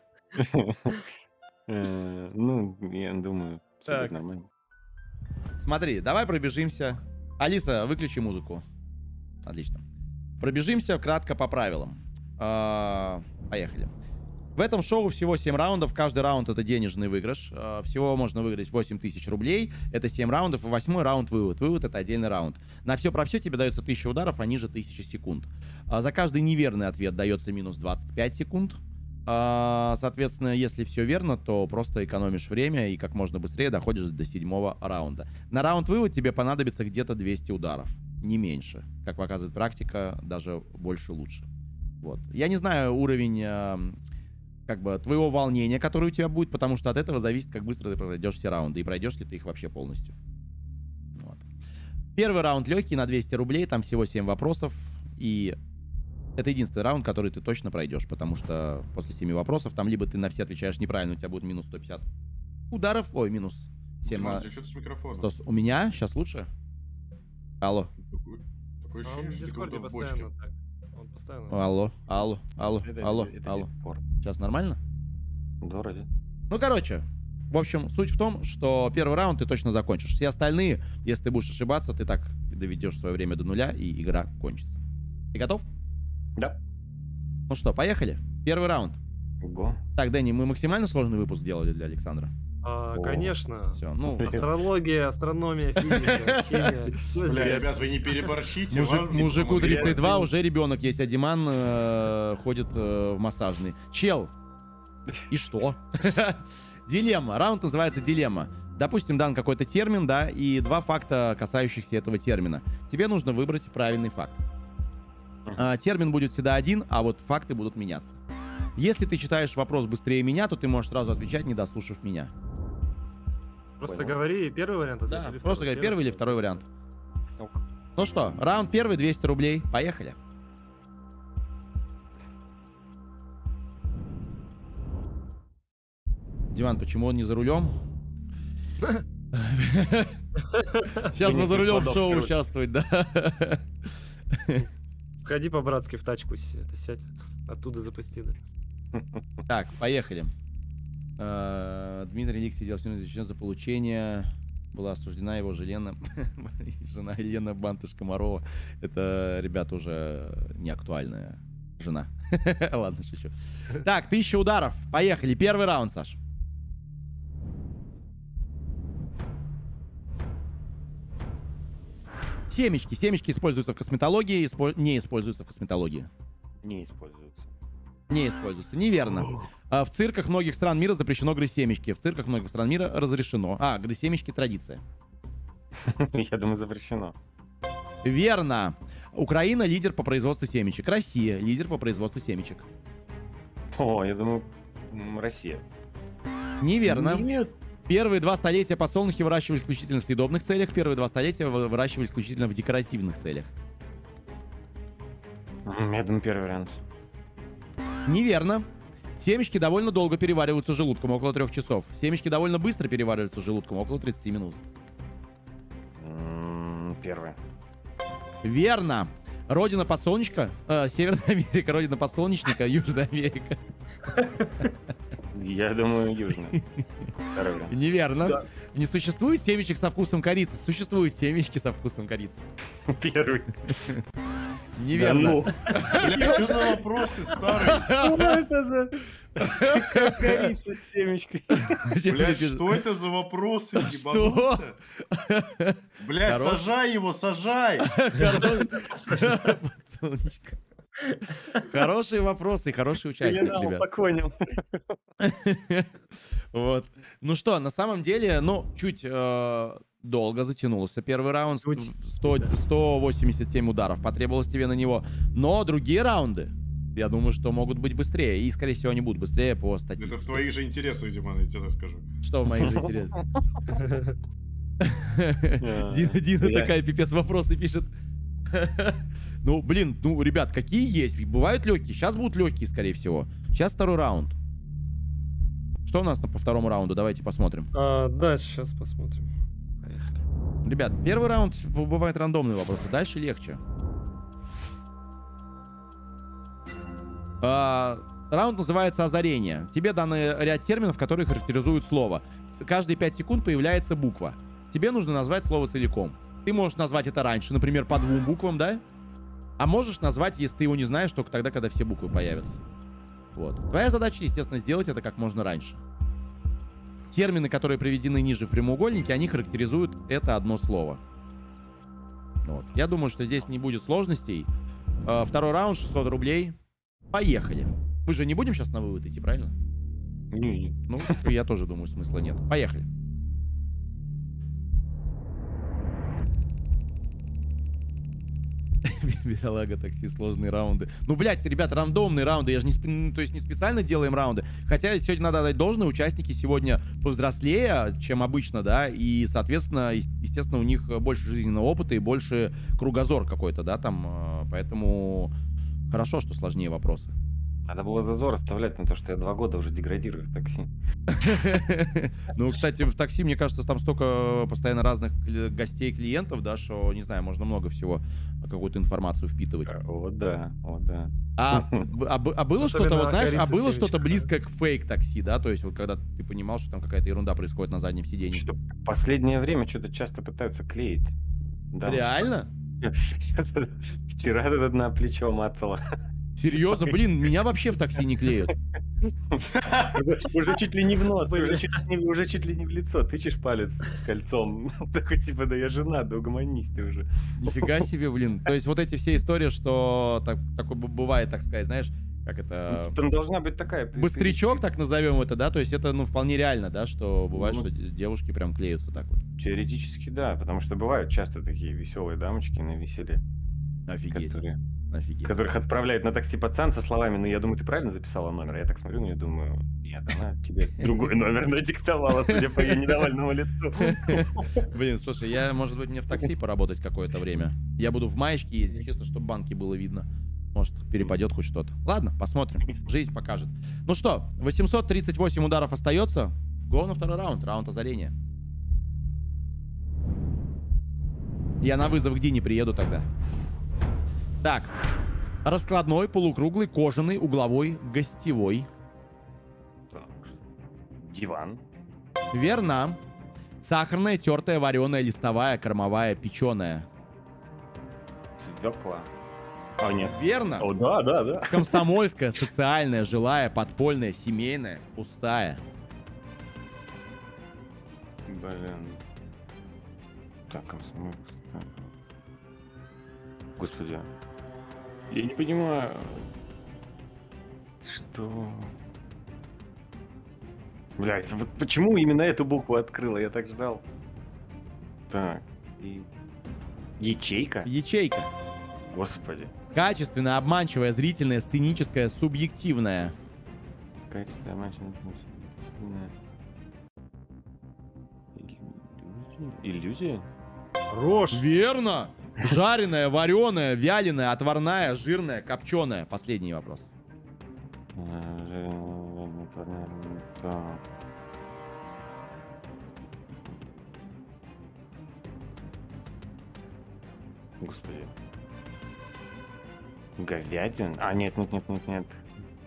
Э, Ну, я думаю, все Так. будет нормально. Смотри. смотри, давай пробежимся. Алиса, выключи музыку. Отлично. Пробежимся кратко по правилам. А, поехали. В этом шоу всего семь раундов. Каждый раунд — это денежный выигрыш. А, всего можно выиграть восемь тысяч рублей. Это семь раундов. И восьмой раунд — вывод. Вывод — это отдельный раунд. На все про все тебе дается тысяча ударов, а ниже тысячи секунд. А, за каждый неверный ответ дается минус двадцать пять секунд. А, соответственно, если все верно, то просто экономишь время и как можно быстрее доходишь до седьмого раунда. На раунд-вывод тебе понадобится где-то двести ударов. Не меньше. Как показывает практика, даже больше лучше. Вот. Я не знаю уровень э, как бы твоего волнения, который у тебя будет, потому что от этого зависит, как быстро ты пройдешь все раунды и пройдешь ли ты их вообще полностью. Вот. Первый раунд легкий на двести рублей, там всего семь вопросов, и это единственный раунд, который ты точно пройдешь, потому что после семи вопросов там либо ты на все отвечаешь неправильно, у тебя будет минус сто пятьдесят ударов, ой, минус семь на... Что-то с микрофоном. сто... У меня? Сейчас лучше? Алло. Такое А он ощущение, в что ты Дискорде как будто в бочке. постоянно так. Он постоянно. Алло, алло, алло, Это- алло, это алло. Дискорд. Сейчас нормально? Да, вроде. Ну, короче, в общем, суть в том, что первый раунд ты точно закончишь. Все остальные, если ты будешь ошибаться, ты так доведешь свое время до нуля, и игра кончится. Ты готов? Да. Ну что, поехали. Первый раунд. Ого. Так, Дэнни, мы максимально сложный выпуск делали для Александра. А, О. конечно. Все, ну... Астрология, астрономия, физика, химия. Все Бля, здесь. ребят, вы не переборщите. Мужик- вам, типа, мужику помогли. тридцать два, уже ребенок есть, а Диман э, ходит э, в массажный. Чел. И что? Дилемма. Раунд называется дилемма. Допустим, дан какой-то термин, да, и два факта, касающихся этого термина. Тебе нужно выбрать правильный факт. А, термин будет всегда один, а вот факты будут меняться. Если ты читаешь вопрос быстрее меня, то ты можешь сразу отвечать, не дослушав меня. Просто Понял. говори первый вариант. ответ Да, или просто второй? говори, первый или второй вариант. Ок. Ну что, раунд первый, двести рублей. Поехали. Диман, почему он не за рулем? Сейчас мы за рулем в шоу участвовать, да? Сходи по-братски в тачку, с- это сядь. Оттуда запусти, да. Так, поехали. Э, Дмитрий Лик сидел сегодня за получение. Была осуждена его жена, жена Елена Бантыш-Комарова. Это, ребята, уже не актуальная жена. Ладно, шучу. Так, тысяча ударов. Поехали. Первый раунд, Саш. Семечки. Семечки используются в косметологии, испо- не используются в косметологии. Не используется. Не используются. Неверно. А, в цирках многих стран мира запрещено грызть семечки. В цирках многих стран мира разрешено. А, грызть семечки — традиция. Я думаю, запрещено. Верно. Украина — лидер по производству семечек. Россия — лидер по производству семечек. О, я думаю, м, Россия. Неверно. Нет. Первые два столетия подсолнухи выращивали исключительно в съедобных целях. Первые два столетия вы- выращивали исключительно в декоративных целях. М, Я думаю, первый вариант. Неверно. Семечки довольно долго перевариваются желудком, около трех часов. Семечки довольно быстро перевариваются желудком, около тридцати минут. М, Первый. Верно. Родина подсолнечка, э, Северная Америка, родина подсолнечника, Южная Америка. Я думаю, южный. Второй вариант. Неверно. Не существует семечек со вкусом корицы. Существуют семечки со вкусом корицы. Первый. Неверно. Бля, что за вопросы, старый? это за... Как корица с семечкой. Блядь, что это за вопросы? Что? Ебанулся? Блядь, Хорош. сажай его, сажай! Подсолнечка. Хорошие вопросы и хорошие участники, Генерал ребят. Поконил. Вот. Ну что, на самом деле, ну, чуть э, долго затянулся первый раунд. Чуть, сто, сто восемьдесят семь ударов потребовалось тебе на него. Но другие раунды, я думаю, что могут быть быстрее. И, скорее всего, они будут быстрее по статистике. Это в твоих же интересах, Диман, я тебе так скажу. Что в моих же интересах? Э, Дина, Дина я- такая пипец вопросы пишет. Ну, блин, ну, ребят, какие есть? Бывают легкие. Сейчас будут легкие, скорее всего. Сейчас второй раунд. Что у нас по второму раунду? Давайте посмотрим. А, да, сейчас посмотрим. Поехали. Ребят, первый раунд б- бывает рандомные вопросы. Дальше легче. А, раунд называется «Озарение». Тебе даны ряд терминов, которые характеризуют слово. С- Каждые пять секунд появляется буква. тебе нужно назвать слово целиком. Ты можешь назвать это раньше, например, по двум буквам, да? А можешь назвать, если ты его не знаешь, только тогда, когда все буквы появятся. Вот. Твоя задача, естественно, сделать это как можно раньше. Термины, которые приведены ниже в прямоугольнике, они характеризуют это одно слово. Вот. Я думаю, что здесь не будет сложностей. Э, второй раунд, шестьсот рублей. Поехали. Мы же не будем сейчас на вывод идти, правильно? Не, не. Ну, я тоже думаю, смысла нет. Поехали. Бедолага, такси, сложные раунды. Ну, блядь, ребят, рандомные раунды. Я же не, то есть не специально делаем раунды. Хотя сегодня надо дать должное. Участники сегодня повзрослее, чем обычно, да. И, соответственно, естественно, у них больше жизненного опыта и больше кругозор какой-то, да, там. Поэтому хорошо, что сложнее вопросы. Надо было зазор оставлять на то, что я два года уже деградирую в такси. Ну, кстати, в такси, мне кажется, там столько постоянно разных гостей, клиентов, да, что, не знаю, можно много всего, какую-то информацию впитывать. О, да, о, да. А, а, а было что-то, вот, знаешь, а было что-то близкое к фейк-такси, да? То есть вот когда ты понимал, что там какая-то ерунда происходит на заднем сиденье. Что последнее время что-то часто пытаются клеить. Да. Реально? Вчера этот на плечо мацало. Серьезно? Блин, меня вообще в такси не клеют. Уже чуть ли не в нос, уже чуть ли не в лицо. Тычешь палец кольцом. Такой типа, да я женат, да угомонись ты уже. Нифига себе, блин. То есть вот эти все истории, что такое бывает, так сказать, знаешь, как это... Там должна быть такая... Быстрячок, так назовем это, да? То есть это, ну, вполне реально, да, что бывает, что девушки прям клеются так вот. Теоретически, да, потому что бывают часто такие веселые дамочки на веселе. Офигеть. Которые... Офигеть. Которых отправляет на такси пацан со словами: ну, я думаю, ты правильно записала номер? Я так смотрю на нее, думаю, нет, она тебе другой номер надиктовала, судя по ее недовольному лицу. Блин, слушай, я, может быть, мне в такси поработать какое-то время. Я буду в маечке ездить, чисто, чтобы банки было видно. Может, перепадет хоть что-то. Ладно, посмотрим. Жизнь покажет. Ну что, восемьсот тридцать восемь ударов остается. Го на второй раунд. Раунд озарения. Я на вызов к Дине приеду тогда. Так. Раскладной, полукруглый, кожаный, угловой, гостевой. Так. Диван. Верно. Сахарная, тертая, вареная, листовая, кормовая, печеная. Свекла. А, нет. Верно. О, да, да, да. Комсомольская, социальная, жилая, подпольная, семейная, пустая. Блин. Так, комсомольская. Господи. Я не понимаю. Что... Блядь, вот почему именно эту букву открыла? Я так ждал. Так. И... Ячейка? Ячейка. Господи. Качественная, обманчивая, зрительная, сценическая, субъективная. Качественная, обманчивая, субъективная. Иллюзия? Рожь. Верно. Жареная, вареная, вяленая, отварная, жирная, копченая. Последний вопрос. Господи. Говядина? А, нет, нет, нет, нет, нет.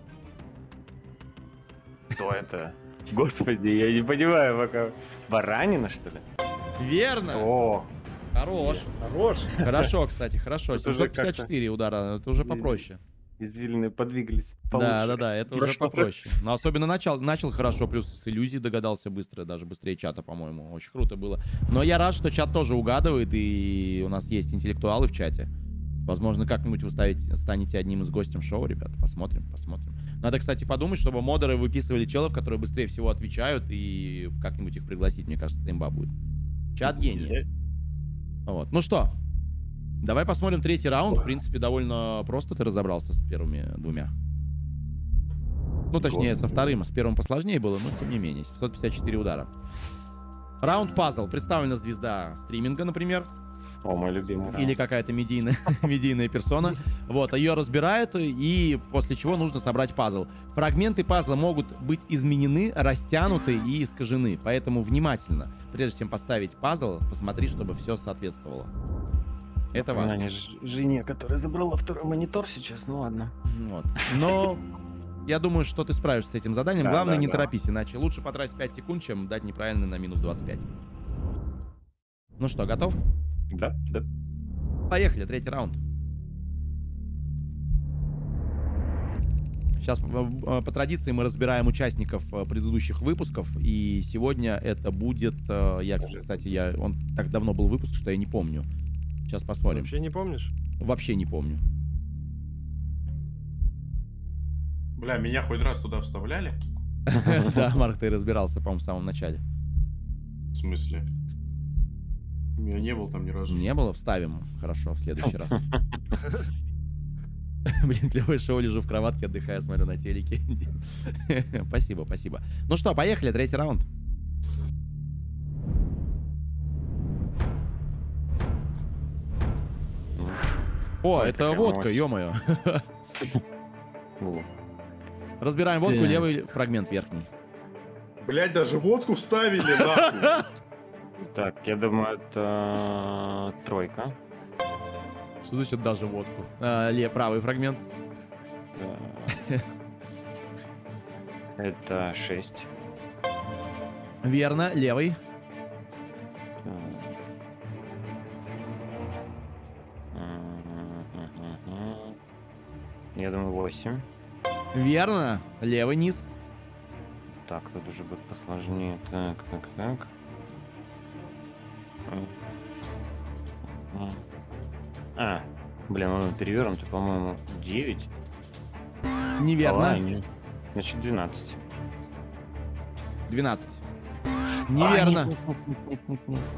Что это? Господи, я не понимаю пока. Баранина, что ли? Верно. О, Хорош. Хорош. Хорошо, кстати, хорошо. Это уже семьсот пятьдесят четыре удара. Это уже попроще. извилины подвигались. Да, да, да, это уже попроще. Но особенно начал, начал хорошо, плюс с иллюзией догадался быстро, даже быстрее чата, по-моему. Очень круто было. Но я рад, что чат тоже угадывает, и у нас есть интеллектуалы в чате. Возможно, как-нибудь вы ставите, станете одним из гостем шоу, ребята. Посмотрим, посмотрим. Надо, кстати, подумать, чтобы модеры выписывали челов, которые быстрее всего отвечают, и как-нибудь их пригласить. Мне кажется, это имба будет. Чат гений. Вот. Ну что, давай посмотрим третий раунд. В принципе, довольно просто ты разобрался с первыми двумя. Ну, точнее, со вторым. С первым посложнее было, но тем не менее. семьсот пятьдесят четыре удара. Раунд пазл. Представлена звезда стриминга, например. О, мой любимый. Или какая-то медийная, медийная персона. Вот, ее разбирают, и после чего нужно собрать пазл. Фрагменты пазла могут быть изменены, растянуты и искажены. Поэтому внимательно, прежде чем поставить пазл, посмотри, чтобы все соответствовало. Это важно. Жене, которая забрала второй монитор сейчас, ну ладно. Вот. Но я думаю, что ты справишься с этим заданием. Да, Главное, да, не да. торопись, иначе лучше потратить пять секунд, чем дать неправильно на минус двадцать пять. Ну что, готов? Да, да. Поехали, третий раунд. Сейчас по, по традиции мы разбираем участников предыдущих выпусков, и сегодня это будет, я, кстати, я, он так давно был выпуск, что я не помню. Сейчас посмотрим. Вообще не помнишь? Вообще не помню. Бля, меня хоть раз туда вставляли? Да, Марк, ты разбирался, по-моему, в самом начале. В смысле? Я не был там ни разу. Не было? Вставим. Хорошо, в следующий раз. Блин, клевое шоу, лежу в кроватке, отдыхаю, смотрю на телеке. Спасибо, спасибо. Ну что, поехали, третий раунд. О, Ой, это какая водка, мощь. ё-моё. О. Разбираем водку, Блин. левый фрагмент верхний. Блять, даже водку вставили, нахуй. Так, я думаю, это тройка. Что значит даже водку? А, ле, правый фрагмент. Так. Это шесть. Верно, левый. Я думаю, восемь. Верно, левый низ. Так, тут уже будет посложнее. Так, так, так. А, блин, он перевернутый, по-моему, девять. Неверно. А, нет. Значит, двенадцать. двенадцать. А, Неверно. нет, нет, нет, нет, нет.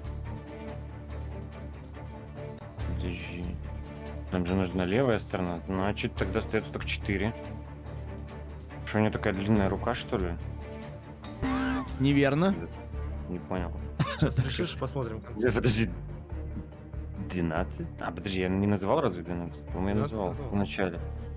Подожди. Нам же нужна левая сторона. Значит, тогда остается только четыре. Что, у нее такая длинная рука, что ли? Неверно. Не понял. Сейчас решишь, посмотрим. в конце. Э, Подожди. двенадцать? А, подожди, я не называл разве двенадцать? По-моему, я двенадцать называл назвал. в начале.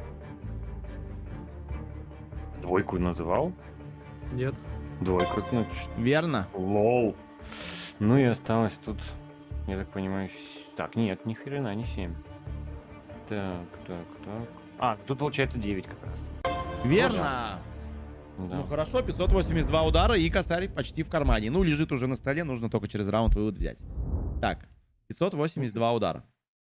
Двойку называл? Нет. Двойку, значит. Верно. Лол. Ну и осталось тут, я так понимаю, с- так, нет, ни хрена, не семь. Так, так, так. А, тут получается девять как раз. Верно. Да. Ну хорошо, пятьсот восемьдесят два удара и косарь почти в кармане. Ну, лежит уже на столе, нужно только через раунд вывод взять. Так, пятьсот восемьдесят два удара.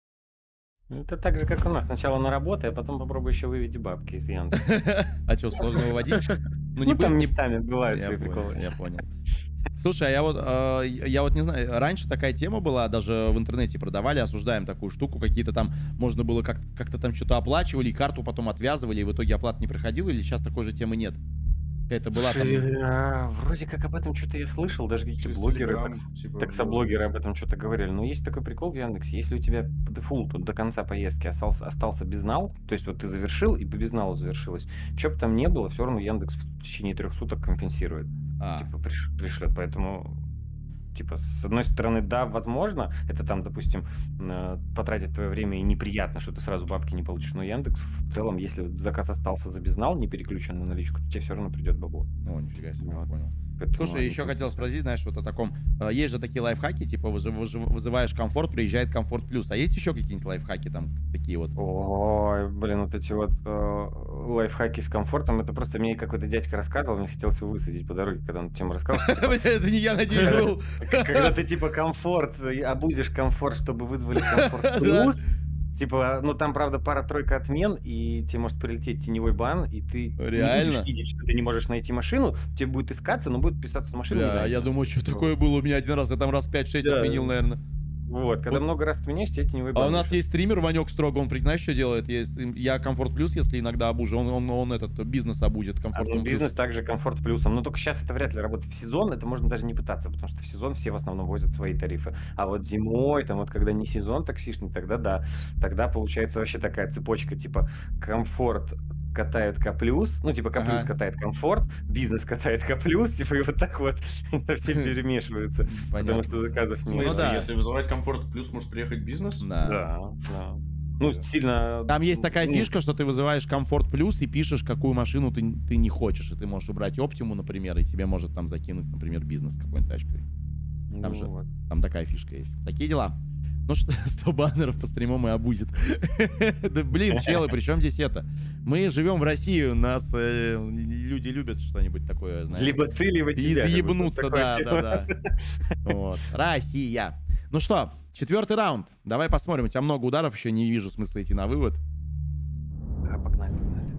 Это так же, как у нас. Сначала на работу, а потом попробуй еще выведи бабки из Яндекса. А что, сложно выводить? Ну, не там будет- не- местами бывают Я свои понял, приколы. я понял. Слушай, а я вот, э, я вот не знаю, раньше такая тема была, даже в интернете продавали, осуждаем такую штуку, какие-то там, можно было как- как-то там что-то оплачивали, и карту потом отвязывали, и в итоге оплата не проходила, или сейчас такой же темы нет? Это была там... Слушай, а, вроде как об этом что-то я слышал, даже какие-то Через блогеры, Telegram, такс- типа, таксоблогеры об этом что-то говорили. Но есть такой прикол в Яндексе, если у тебя по дефолту до конца поездки остался, остался безнал, то есть вот ты завершил и по безналу завершилось, что бы там не было, все равно Яндекс в течение трех суток компенсирует. А, Типа приш- пришлет, поэтому типа с одной стороны, да, возможно, это там, допустим, э, потратить твое время и неприятно, что ты сразу бабки не получишь, но Яндекс в целом, если вот заказ остался за безнал, не переключен на наличку, то тебе все равно придет бабло. о, нифига себе, Вот. понял. Поэтому Слушай, они еще тут- хотел спросить, знаешь, вот о таком. э, Есть же такие лайфхаки, типа вызыв- вызыв- вызываешь комфорт, приезжает комфорт плюс. А есть еще какие-нибудь лайфхаки там такие вот? Ой, блин, вот эти вот э, лайфхаки с комфортом, это просто мне какой-то дядька рассказывал, мне хотелось его высадить по дороге, когда он эту тему рассказывал. что, типа, Это не я, надеюсь, был. Когда ты типа комфорт, э, обузишь комфорт, чтобы вызвали комфорт плюс, типа, ну там, правда, пара-тройка отмен, и тебе может прилететь теневой бан, и ты не Реально? будешь видеть, что ты не можешь найти машину, тебе будет искаться, но будет писаться на машину. не Бля, найдено. я думаю, что такое было у меня один раз. Я там раз пять-шесть Да. отменил, наверное. Вот, когда Вот. много раз отменяешь, тебе теневой бан. А у нас пишут. есть стример Ванек Строго, он, при- знаешь, что делает? Есть, я комфорт плюс, если иногда обужу, он, он, он этот бизнес обузит А, ну, комфортом бизнес плюс. также комфорт плюсом. Но только сейчас это вряд ли работает в сезон, это можно даже не пытаться, потому что в сезон все в основном возят свои тарифы. А вот зимой, там вот когда не сезон таксишный, тогда да. Тогда получается вообще такая цепочка, типа комфорт катает К+, ну типа К+, Ага. катает комфорт, бизнес катает К+, типа и вот так вот это все перемешиваются, потому Понятно. что заказов В нет. смысле, да. если вызывать комфорт плюс, может приехать бизнес? Да. Да, да. Ну, сильно... Там есть такая ну, фишка, что ты вызываешь комфорт плюс и пишешь, какую машину ты, ты не хочешь. И ты можешь убрать Оптиму, например, и тебе может там закинуть, например, бизнес какой-нибудь тачкой. Там ну, же вот. Там такая фишка есть. Такие дела. Ну что, сто баннеров по стримам и обузит. Да блин, челы, при чем здесь это? Мы живем в России, у нас э, люди любят что-нибудь такое, знаешь. Либо ты, либо тебя. как бы тут Изъебнуться, такое да, всё. да, да. Вот. Россия. Ну что, четвертый раунд. Давай посмотрим. У тебя много ударов, еще не вижу смысла идти на вывод. Да, погнали, погнали.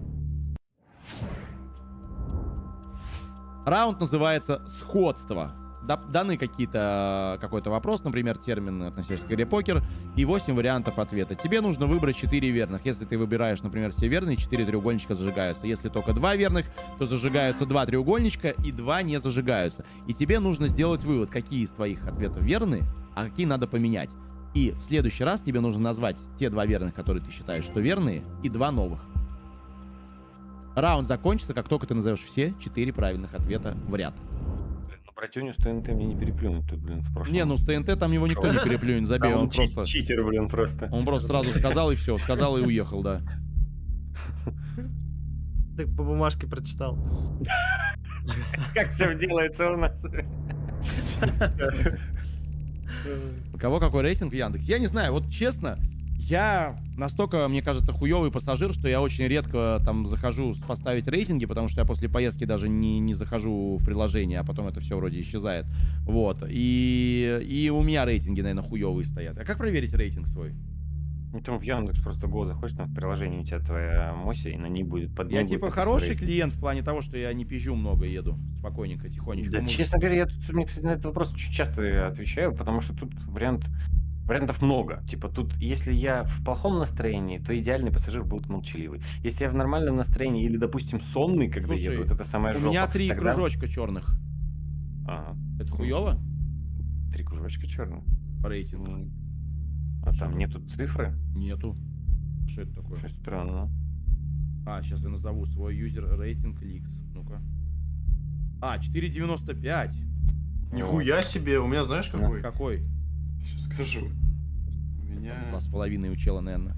Раунд называется «Сходство». Даны какие-то, какой-то вопрос, например, термин, относящийся к игре покер, и восемь вариантов ответа. Тебе нужно выбрать четыре верных. Если ты выбираешь, например, все верные, четыре треугольничка зажигаются. Если только два верных, то зажигаются два треугольничка, и два не зажигаются. И тебе нужно сделать вывод, какие из твоих ответов верные, а какие надо поменять. И в следующий раз тебе нужно назвать те два верных, которые ты считаешь, что верные, и два новых. Раунд закончится, как только ты назовешь все четыре правильных ответа в ряд. Протюню с ТНТ мне не переплюнуть тут, блин, в прошлом. Не, ну с ТНТ там его никто не переплюнет, забей, он просто... Читер, блин, просто. Он просто сразу сказал и все, сказал и уехал, да. Ты по бумажке прочитал. Как все делается у нас. У кого какой рейтинг в Яндекс? Я не знаю, вот честно, я настолько, мне кажется, хуёвый пассажир, что я очень редко там захожу поставить рейтинги, потому что я после поездки даже не, не захожу в приложение, а потом это все вроде исчезает. Вот. И, и у меня рейтинги, наверное, хуёвые стоят. А как проверить рейтинг свой? Ну, там в Яндекс просто Go заходишь, там в приложении у тебя твоя Мося, и на ней будет под Я ней типа будет хороший рейтинг. клиент в плане того, что я не пизжу много, еду спокойненько, тихонечко. Да, Музыку. честно говоря, я тут, мне, кстати, на этот вопрос очень часто отвечаю, потому что тут вариант, вариантов много. Типа тут, если я в плохом настроении, то идеальный пассажир будет молчаливый. Если я в нормальном настроении или, допустим, сонный, когда Слушай, еду, вот это самая У жопа. меня три тогда- кружочка черных. Ага, Это хуёво? три кружочка черных. По рейтингу. А там нету цифры? Нету. Что это такое? Что странно. А, сейчас я назову свой юзер рейтинг ликс. Ну-ка. А, четыре девяносто пять. Нихуя себе, у меня знаешь какой? Какой? Сейчас скажу. У меня... Два с половиной у чела, наверное.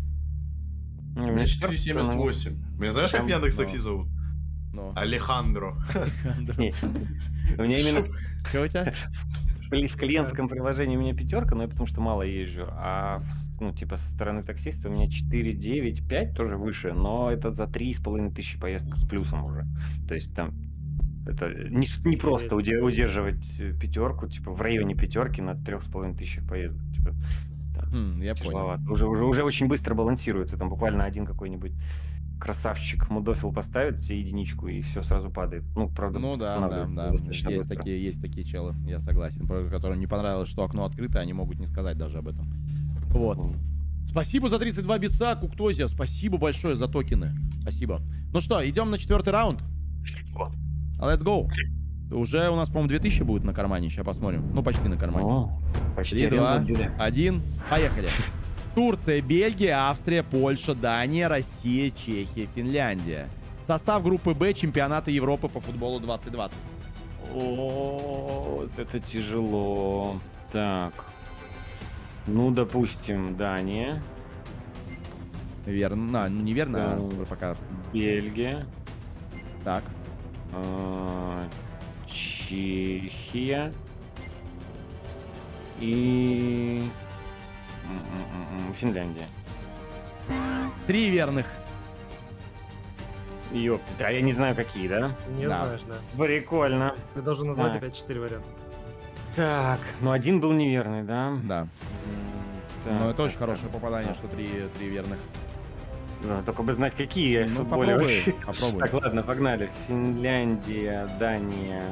Ну, У меня четыре семьдесят восемь. Меня знаешь, как в Прям, Яндекс ну. Такси зовут? Но. Алехандро. Не, у меня именно Что у тебя? в в клиентском приложении у меня пятерка, но это потому что мало езжу, а в- ну типа со стороны таксиста у меня четыре девять пять тоже выше, но это за три с половиной тысячи поездок с плюсом уже. То есть там это не, с- не просто уде- удерживать э, пятерку, типа в районе пятерки на трех с половиной тысячах поездок. Типа, Хм, я понял. тяжеловато. Уже, уже, уже очень быстро балансируется. Там буквально один какой-нибудь красавчик мудофил поставит тебе единичку, и все сразу падает. Ну, правда, Ну да, да, останавливается да. достаточно Есть быстро. такие, есть такие челы, я согласен, про которым не понравилось, что окно открыто, они могут не сказать даже об этом. Вот. Спасибо за тридцать два битса, Куктозия. Спасибо большое за токены. Спасибо. Ну что, идем на четвертый раунд. Вот. Let's go. Уже у нас, по-моему, две тысячи будет на кармане. Сейчас посмотрим. Ну, почти на кармане. О, почти Три, два, аренду отбили. один. Поехали. Турция, Бельгия, Австрия, Польша, Дания, Россия, Чехия, Финляндия. Состав группы Б чемпионата Европы по футболу двадцать двадцать. О, вот это тяжело. Так. Ну, допустим, Дания, Верно. А, ну, неверно, Эм. а пока. Бельгия, Так. а, Чехия и м-м-м, Финляндия. Три верных. Ёпта, а я не знаю какие, да? Не Да. знаешь, да. Прикольно. Ты должен назвать Так. опять четыре варианта. Так, ну один был неверный, да? Да. М, Но так, это очень так, хорошее так. попадание, что три, три верных. Да, только бы знать, какие. я в Ну, футболе попробуй, вообще. попробуй. Так, ладно, погнали. Финляндия, Дания.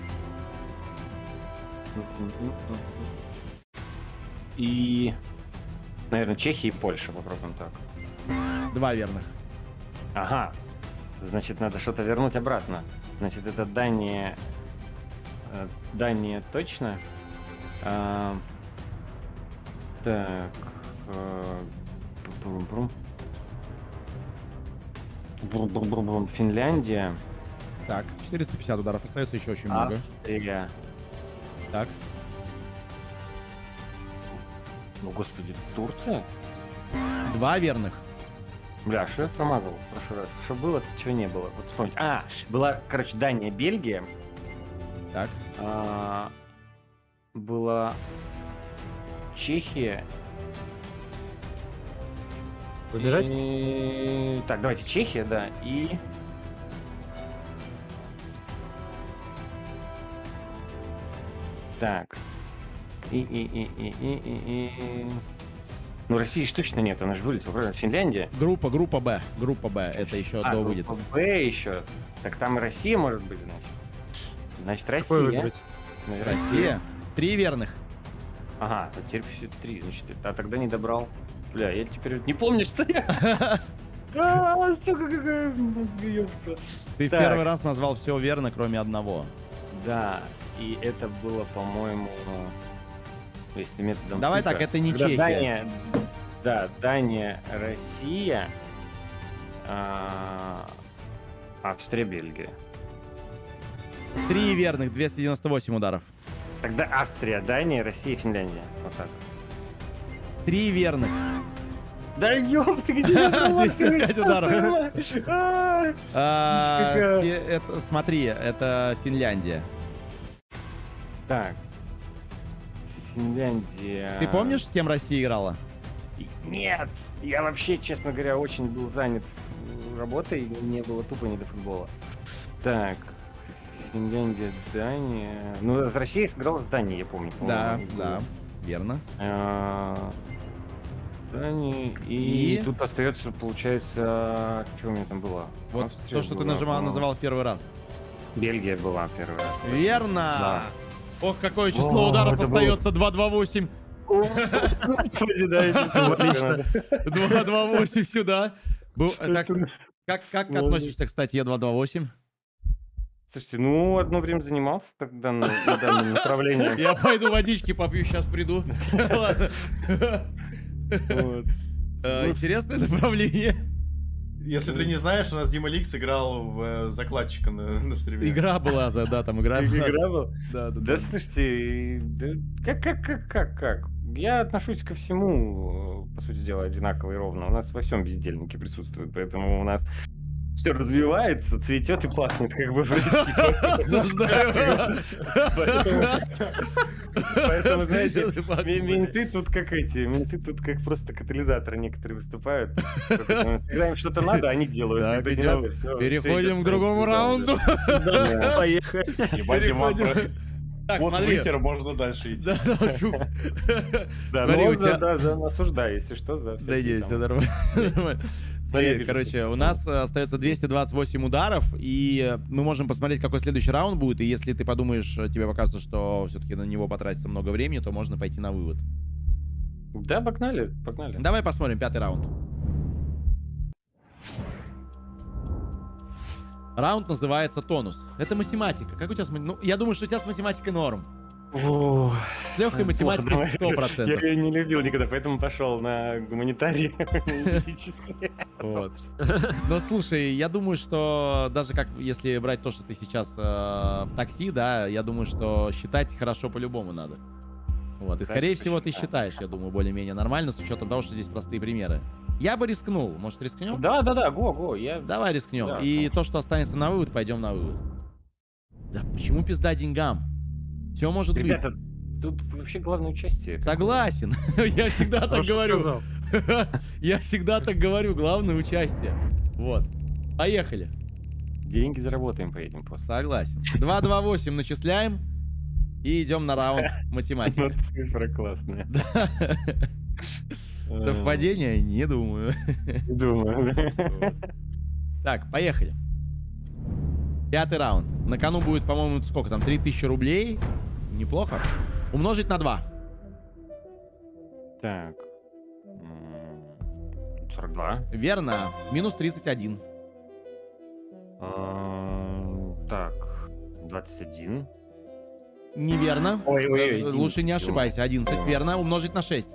И, наверное, Чехия и Польша. Попробуем так. Два верных. Ага. Значит, надо что-то вернуть обратно. Значит, это Дания. э, Дания точно. А, Так. э, брум-брум. Брум-брум-брум. Финляндия. Так, четыреста пятьдесят ударов остается еще очень много. Австрия. Так. Ну, господи, Турция? Два верных. Бля, что я промазал в прошлый раз? Что было, чего не было? Вот вспомнить. А, была, короче, Дания, Бельгия. Так. А, была Чехия. Выбирать? И- Так, давайте Чехия, да, и... Так. и, и, и, и, и, и, и. Ну, России ж точно нет, она же вылетела, правильно? Финляндия? Группа, группа Б. Группа Б. Это еще А, до будет. группа Б еще. Так там и Россия может быть, значит. Значит, Какой Россия. выбрать? Значит, Россия. Три верных. Ага, а теперь все три, значит, а тогда не добрал. Бля, я теперь вот не помню, что я... А, сука, какое мозгоёбство. Ты в Так. первый раз назвал все верно, кроме одного. Да, и это было, по-моему, если методом Давай тыка. так, это не Когда Чехия. Дания, да, Дания, Россия, а, Австрия, Бельгия. Три верных, двести девяносто восемь ударов. Тогда Австрия, Дания, Россия, Финляндия. Вот так. Три верных. Да ёб ты, где я была? двести пять ударов. А, А, какая. и это, смотри, это Финляндия. Так. Финляндия. Ты помнишь, с кем Россия играла? Нет, я вообще, честно говоря, очень был занят работой, мне было тупо не до футбола. Так, Финляндия, Дания. Ну, с Россией сыграла с Данией, я помню. Да, по-моему, да, было. верно. А, Дания и... И? тут остается, получается, что у меня там было? Вот Австрия то, что ты была, нажимал, по-моему. называл в первый раз. Бельгия была первый раз. Верно! Да. Ох, какое число О, ударов это было- остается. два два восемь. Господи, да, это Отлично. два два восемь сюда. Был- так, Как, как Ладно. относишься, кстати, Е два два восемь? Слушайте, ну, одно время занимался тогда на, на данном направлении. Я пойду водички попью, сейчас приду. Ладно. Вот. Э, Интересное направление. Если ты не знаешь, у нас Дима Ликс играл в э, закладчика на, на стриме. Игра была, за- да, там игра была. Игра была? Да, да, Да да. слушайте, да как, как, как, как, как? Я отношусь ко всему, э, по сути дела, одинаково и ровно. У нас во всем бездельники присутствуют, поэтому у нас все развивается, цветет и пахнет, как бы в Осуждаю. Поэтому, знаете, Цветет и пахнет, ме- менты тут как эти, менты тут как просто катализаторы некоторые выступают. Когда им что-то надо, они делают. Так, Когда не идем. надо, всё- всё Переходим идёт к другому своим раунду. путём. Да. Поехали. Ебать, Диман, Переходим. Так, вот смотри. вытер, можно дальше идти. Да, да, щуп. Да, Смотри, ну, у тебя- да, да, осуждай, если что, за Да всякие не, там. все нормально. Нормально. Смотри, обижусь. короче, у нас э, остается двести двадцать восемь ударов, и э, мы можем посмотреть, какой следующий раунд будет, и если ты подумаешь, э, тебе покажется, что все-таки на него потратится много времени, то можно пойти на вывод. Да, погнали, погнали. Давай посмотрим пятый раунд. Раунд называется тонус. Это математика. Как у тебя с мат- Ну, я думаю, что у тебя с математикой норм. О, С легкой математикой сто Я процентов. ее не любил никогда, поэтому пошел на гуманитарий. физический. Вот. Но слушай, я думаю, что даже как если брать то, что ты сейчас э, в такси, да, я думаю, что считать хорошо по-любому надо. Вот. И Да, скорее это всего точно, ты да. считаешь, я думаю, более-менее нормально, с учетом того, что здесь простые примеры. Я бы рискнул. Может, рискнем? Да, да, да, го, го. Я... Давай рискнем. Да, И конечно. то, что останется на вывод, пойдем на вывод. Да почему пизда деньгам? Все может Ребята, быть. тут вообще главное участие. Согласен. Я всегда так Хорошо говорю. сказал. Я всегда так говорю. Главное участие. Вот. Поехали. Деньги заработаем, поедем после. Согласен. два два восемь начисляем. И идем на раунд математики. Вот цифра классная. Совпадение? Не думаю. Думаю. Вот. Так, поехали. Пятый раунд. На кону будет, по-моему, сколько там? три тысячи рублей. Неплохо. Умножить на два. Так. М, сорок два. Верно. Минус тридцать один. А, Так. двадцать один. Неверно. Ой, ой, ой, Э, Лучше не одиннадцать. ошибайся. одиннадцать. Ой. Верно. Умножить на шесть.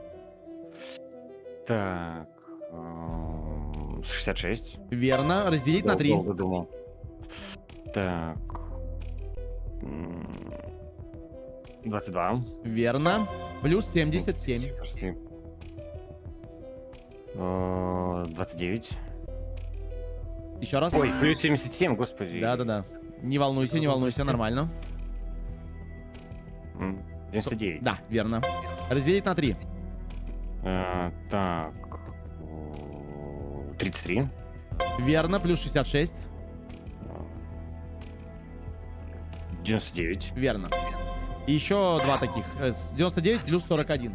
Так. м, шестьдесят шесть. Верно. Разделить на Дол- три. Долго думал. Так. м, двадцать два. Верно. Плюс семьдесят семь. Подожди. Э, двадцать девять. Еще раз. Ой, плюс семьдесят семь, господи. Да-да-да. Не волнуйся, не волнуйся, нормально. М, девяносто девять. Да, верно. Разделить на три. Э, Так. э, тридцать три. Верно. Плюс шестьдесят шесть. девяносто девять. Верно. И еще два таких. Э, девяносто девять плюс сорок один.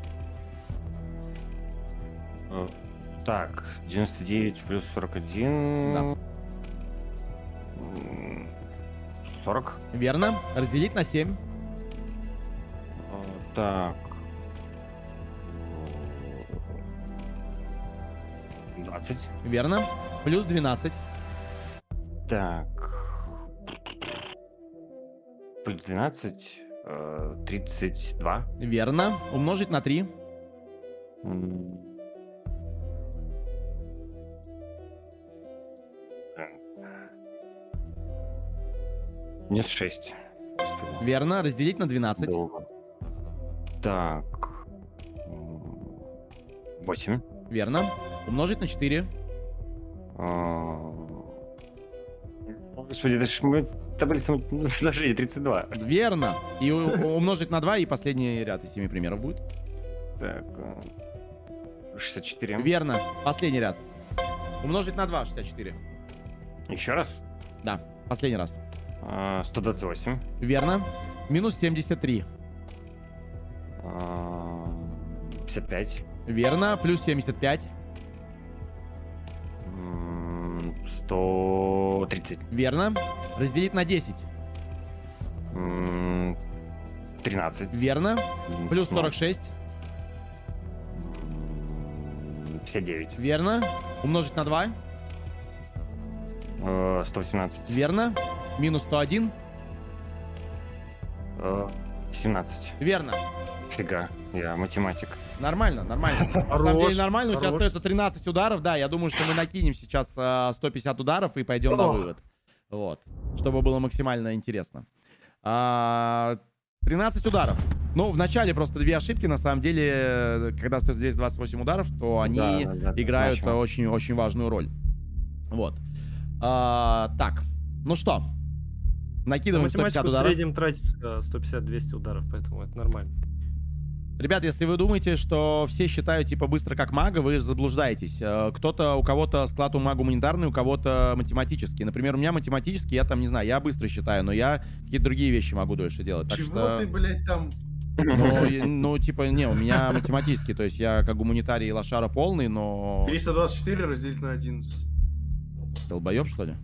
Э, Так, девяносто девять плюс сорок один. Да. сорок. Верно. Разделить на семь. Э, Так. двадцать. Верно. Плюс двенадцать. Так. Плюс двенадцать. э, тридцать два. Верно. Умножить на три. М. девяносто шесть. Верно. Разделить на двенадцать. Долго. Так. восемь. Верно. Умножить на четыре. Господи, это ж мы таблица умножения тридцать два. Верно. И у- умножить на два, и последний ряд из семи примеров будет. Так. э, шестьдесят четыре. Верно. Последний ряд. Умножить на два, шестьдесят четыре. Еще раз. Да. Последний раз. А, сто двадцать восемь. Верно. Минус семьдесят три. А, пятьдесят пять. Верно. Плюс семьдесят пять. М, сто тридцать. Верно. Разделить на десять. М, тринадцать. Верно. Плюс сорок шесть. М, пятьдесят девять. Верно. Умножить на два. Э, сто восемнадцать. Верно. Минус сто один. Э, семнадцать. Верно. Фига, я математик. Нормально, нормально. На Хорош, самом деле нормально. У тебя хорош. остается тринадцать ударов. Да, я думаю, что мы накинем сейчас а, сто пятьдесят ударов и пойдем на О. вывод. Вот. Чтобы было максимально интересно. А, тринадцать ударов. Ну, в начале просто две ошибки. На самом деле, когда остается здесь двадцать восемь ударов, то они Да, да, да, играют значимо. очень-очень важную роль. Вот. А, так, ну что? Накидываем сто пятьдесят Математику в ударов. среднем тратится сто пятьдесят - двести ударов, поэтому это нормально. Ребят, если вы думаете, что все считают типа быстро как мага, вы заблуждаетесь. Э, Кто-то, у кого-то склад ума гуманитарный, у кого-то математический. Например, у меня математический, я там не знаю, я быстро считаю, но я какие-то другие вещи могу дольше делать. Так Чего что... ты, блядь, там... Ну, и- ну, типа, не, у меня математический, то есть я как гуманитарий и лошара полный, но... триста двадцать четыре разделить на одиннадцать. Долбоеб, что ли?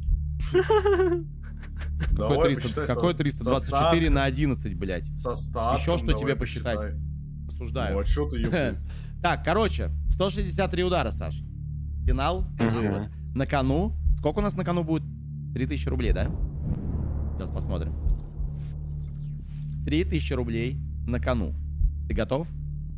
Давай, Какой, триста, посчитай какой со- триста со двадцать четыре остатком. на одиннадцать, блядь? Со остатком Еще что давай тебе посчитать? посчитай. Осуждаю. Ну, а чё ты, ёпта? Так, короче, сто шестьдесят три удара, Саш. Финал, Мгм. вывод. На кону. Сколько у нас на кону будет? три тысячи рублей, да? Сейчас посмотрим. три тысячи рублей на кону. Ты готов?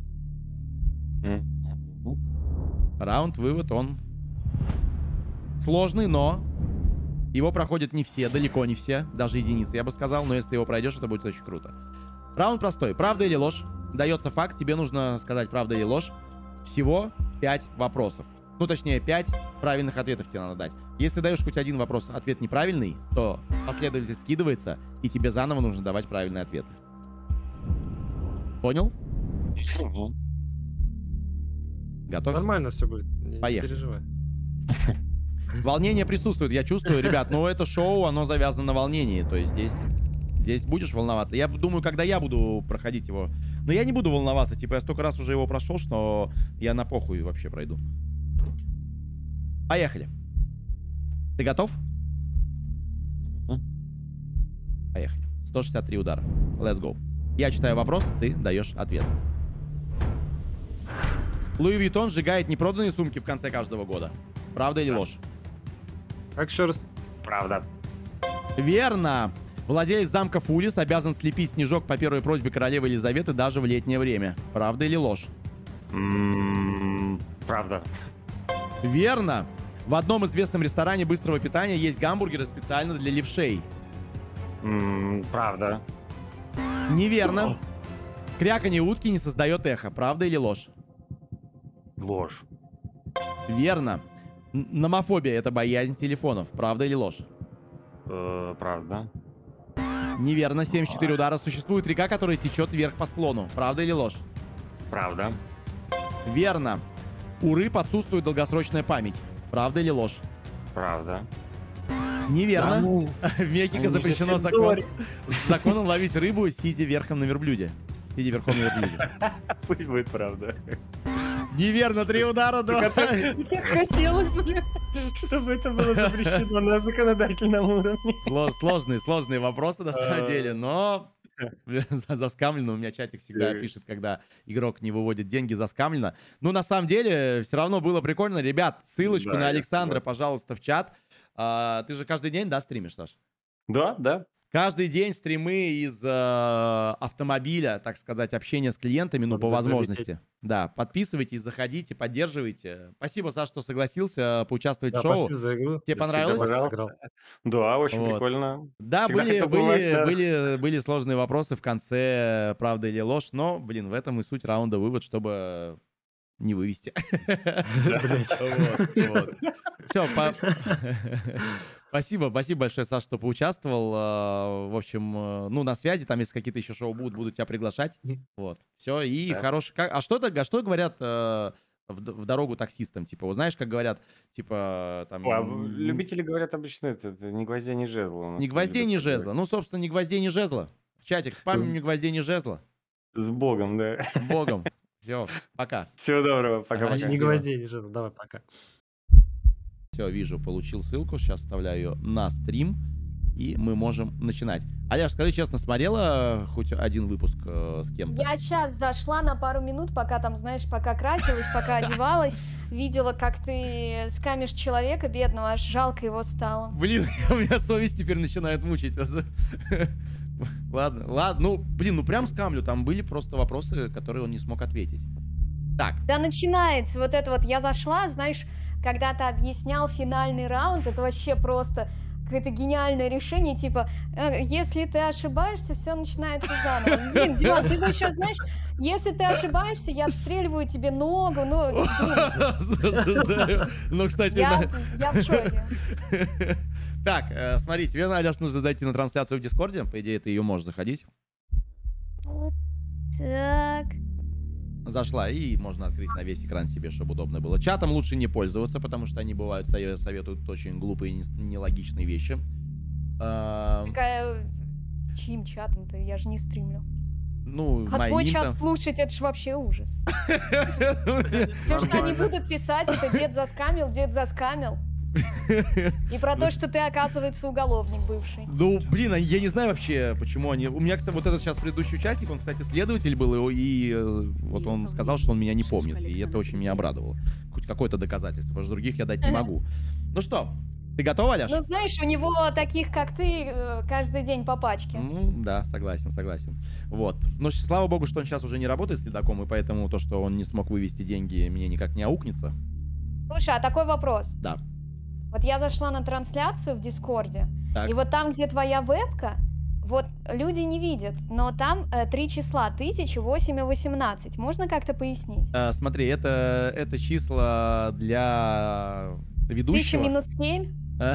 Раунд, вывод, он сложный, но его проходят не все, далеко не все, даже единицы, я бы сказал, но если ты его пройдешь, это будет очень круто. Раунд простой. Правда или ложь? Дается факт, тебе нужно сказать правда или ложь. Всего пять вопросов. Ну, точнее, пять правильных ответов тебе надо дать. Если даешь хоть один вопрос, ответ неправильный, то последовательность скидывается, и тебе заново нужно давать правильные ответы. Понял? Готов? Нормально все будет. Не Поехали. переживай. Волнение присутствует, я чувствую, ребят, но это шоу, оно завязано на волнении, то есть здесь, здесь будешь волноваться. Я думаю, когда я буду проходить его, но я не буду волноваться, типа я столько раз уже его прошел, что я на похуй вообще пройду. Поехали. Ты готов? Поехали. сто шестьдесят три удара. Let's go. Я читаю вопрос, ты даешь ответ. Луи Виттон сжигает непроданные сумки в конце каждого года. Правда или ложь? Как еще раз? Правда. Верно. Владелец замка Фулис обязан слепить снежок по первой просьбе королевы Елизаветы даже в летнее время. Правда или ложь? М, Правда. Верно. В одном известном ресторане быстрого питания есть гамбургеры специально для левшей. М, Правда. Неверно. Кряканье утки не создает эхо. Правда или ложь? Ложь. Верно. Н- Номофобия — это боязнь телефонов. Правда или ложь? Э, Правда. Неверно. семьдесят четыре удара. Существует река, которая течет вверх по склону. Правда или ложь? Правда. Верно. У рыб отсутствует долгосрочная память. Правда или ложь? Правда. Неверно. ну, В Мехико они запрещено же закон... Сидори. законом ловить рыбу, сидя верхом на верблюде. Сидя верхом на верблюде. Пусть будет правда. Неверно, три удара, два. Как хотелось, блин, чтобы это было запрещено на законодательном уровне. Слож- Сложные, сложные вопросы на самом А. деле, но за- заскамлено. У меня чатик всегда Да. пишет, когда игрок не выводит деньги, заскамлено. Ну, на самом деле, все равно было прикольно. Ребят, ссылочку Да, на я Александра, согласен. пожалуйста, в чат. А, Ты же каждый день, да, стримишь, Саш? Да, да. Каждый день стримы из э, автомобиля, так сказать, общение с клиентами, ну, Надо по будет возможности. залететь. Да, подписывайтесь, заходите, поддерживайте. Спасибо, Саш, что согласился поучаствовать Да, в шоу. спасибо за игру. Тебе Я понравилось? всегда Пожалуйста. сыграл. Да, очень Вот. прикольно. Да, Всегда были, хотел были, побывать, да. были, были сложные вопросы в конце, правда или ложь, но, блин, в этом и суть раунда вывод, чтобы не вывести. Все, спасибо, спасибо большое, Саш, что поучаствовал. А, В общем, э, ну, на связи, там, если какие-то еще шоу будут, буду тебя приглашать. Вот, все, и Да. хороший... как- А что, а что говорят э, в д- в дорогу таксистам? Типа, вот знаешь, как говорят, типа, там... А, м, любители говорят обычно это, это ни гвоздя, ни жезла. у нас Ни тут гвоздей, любят ни так жезла. говорить. Ну, собственно, ни гвоздей, ни жезла. Чатик, спамим ни гвоздей, ни жезла. С Богом, да. Богом. Все, пока. Всего доброго, пока-пока. Не Спасибо. гвоздей, не жезл. Давай, пока. Все, вижу, получил ссылку. Сейчас вставляю ее на стрим. И мы можем начинать. Аляш, скажи честно, смотрела хоть один выпуск э, с кем-то? Я сейчас зашла на пару минут, пока там, знаешь, пока красилась, пока одевалась, видела, как ты скамишь человека бедного, аж жалко его стало. Блин, у меня совесть теперь начинает мучить. Ладно, ладно. Ну, блин, ну прям скамлю. Там были просто вопросы, которые он не смог ответить. Так, Да начинается вот это вот, я зашла, знаешь, когда ты объяснял финальный раунд, это вообще просто какое-то гениальное решение, типа, э, если ты ошибаешься, все начинается заново. Блин, Диман, ты бы еще, знаешь, если ты ошибаешься, я отстреливаю тебе ногу, ну, блин, ну, кстати, я, на- я в шоке. Так, э, смотри, тебе, Аляш, нужно зайти на трансляцию в Дискорде. По идее, ты ее можешь заходить. Так, Зашла, и можно открыть на весь экран себе, чтобы удобно было. Чатом лучше не пользоваться, потому что они бывают, сове- советуют очень глупые и не- нелогичные вещи. А, какая... Чьим чатом-то? Я же не стримлю. Ну, А твой моим чат там. слушать, это ж вообще ужас. Все, что они будут писать, это дед заскамил, дед заскамил. И про то, что ты, оказывается, уголовник бывший. Ну, блин, а я не знаю вообще, почему они... У меня, кстати, вот этот сейчас предыдущий участник, он, кстати, следователь был, и, и э, вот он сказал, что он меня не помнит, и это очень меня обрадовало. Хоть какое-то доказательство, потому что других я дать не могу. Ну что, ты готова, Аляш? Ну, знаешь, у него таких, как ты, э, каждый день по пачке. Ну, да, согласен, согласен. Вот. Но щ- слава богу, что он сейчас уже не работает следаком, и поэтому то, что он не смог вывести деньги, мне никак не аукнется. Слушай, а такой вопрос. Да. Вот я зашла на трансляцию в Дискорде, Так. и вот там, где твоя вебка, вот люди не видят, но там э, три числа, тысяча, восемь и восемнадцать. Можно как-то пояснить? Э, смотри, это, это числа для Тысяча ведущего. минус семь? Э,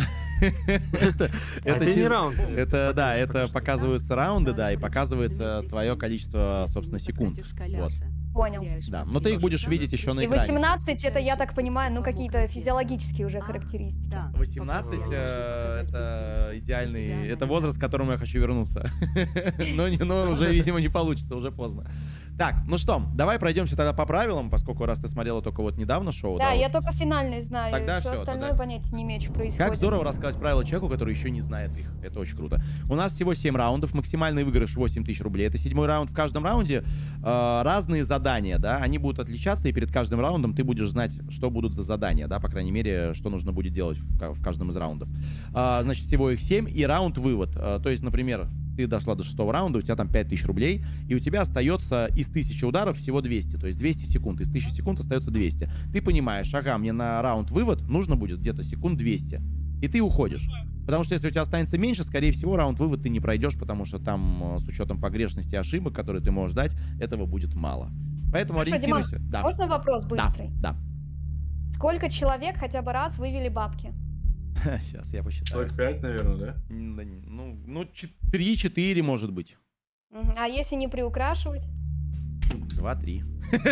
Это А это не чис- раунд. Это, да, это показываются раунды, да, и показывается твое количество, собственно, секунд. Вот. Понял. Да, но ты их будешь видеть еще на И экране. восемнадцать это, я так понимаю, ну какие-то физиологические уже характеристики. восемнадцать э, это идеальный, это возраст, к которому я хочу вернуться. Но, не- но уже, видимо, не получится, уже поздно. Так, ну что, давай пройдемся тогда по правилам, поскольку раз ты смотрела только вот недавно шоу. Да, да, я вот. только финальный знаю, Тогда все всё, остальное тогда- понятия не имею, что происходит. Как здорово рассказать правила человеку, который еще не знает их. Это очень круто. У нас всего семь раундов, максимальный выигрыш восемь тысяч рублей. Это седьмой раунд. В каждом раунде э, разные задания, да, они будут отличаться, и перед каждым раундом ты будешь знать, что будут за задания, да, по крайней мере, что нужно будет делать в, ка- в каждом из раундов. А, значит, всего их семь, и раунд-вывод. А, то есть, например, ты дошла до шестого раунда, у тебя там пять тысяч рублей, и у тебя остается из тысячи ударов всего двести, то есть двести секунд. Из тысячи секунд остается двести. Ты понимаешь, ага, мне на раунд-вывод нужно будет где-то секунд двести. И ты уходишь. Потому что если у тебя останется меньше, скорее всего, раунд-вывод ты не пройдешь, потому что там, э, с учетом погрешности и ошибок, которые ты можешь дать, этого будет мало. Поэтому Хорошо, ориентируйся. Диман, Да. Можно вопрос Да, быстрый? да. Сколько человек хотя бы раз вывели бабки? Сейчас я посчитаю. Человек пять, наверное, да? М, да не- Ну, ну три-четыре, может быть. Мгм. А если не приукрашивать? два, три.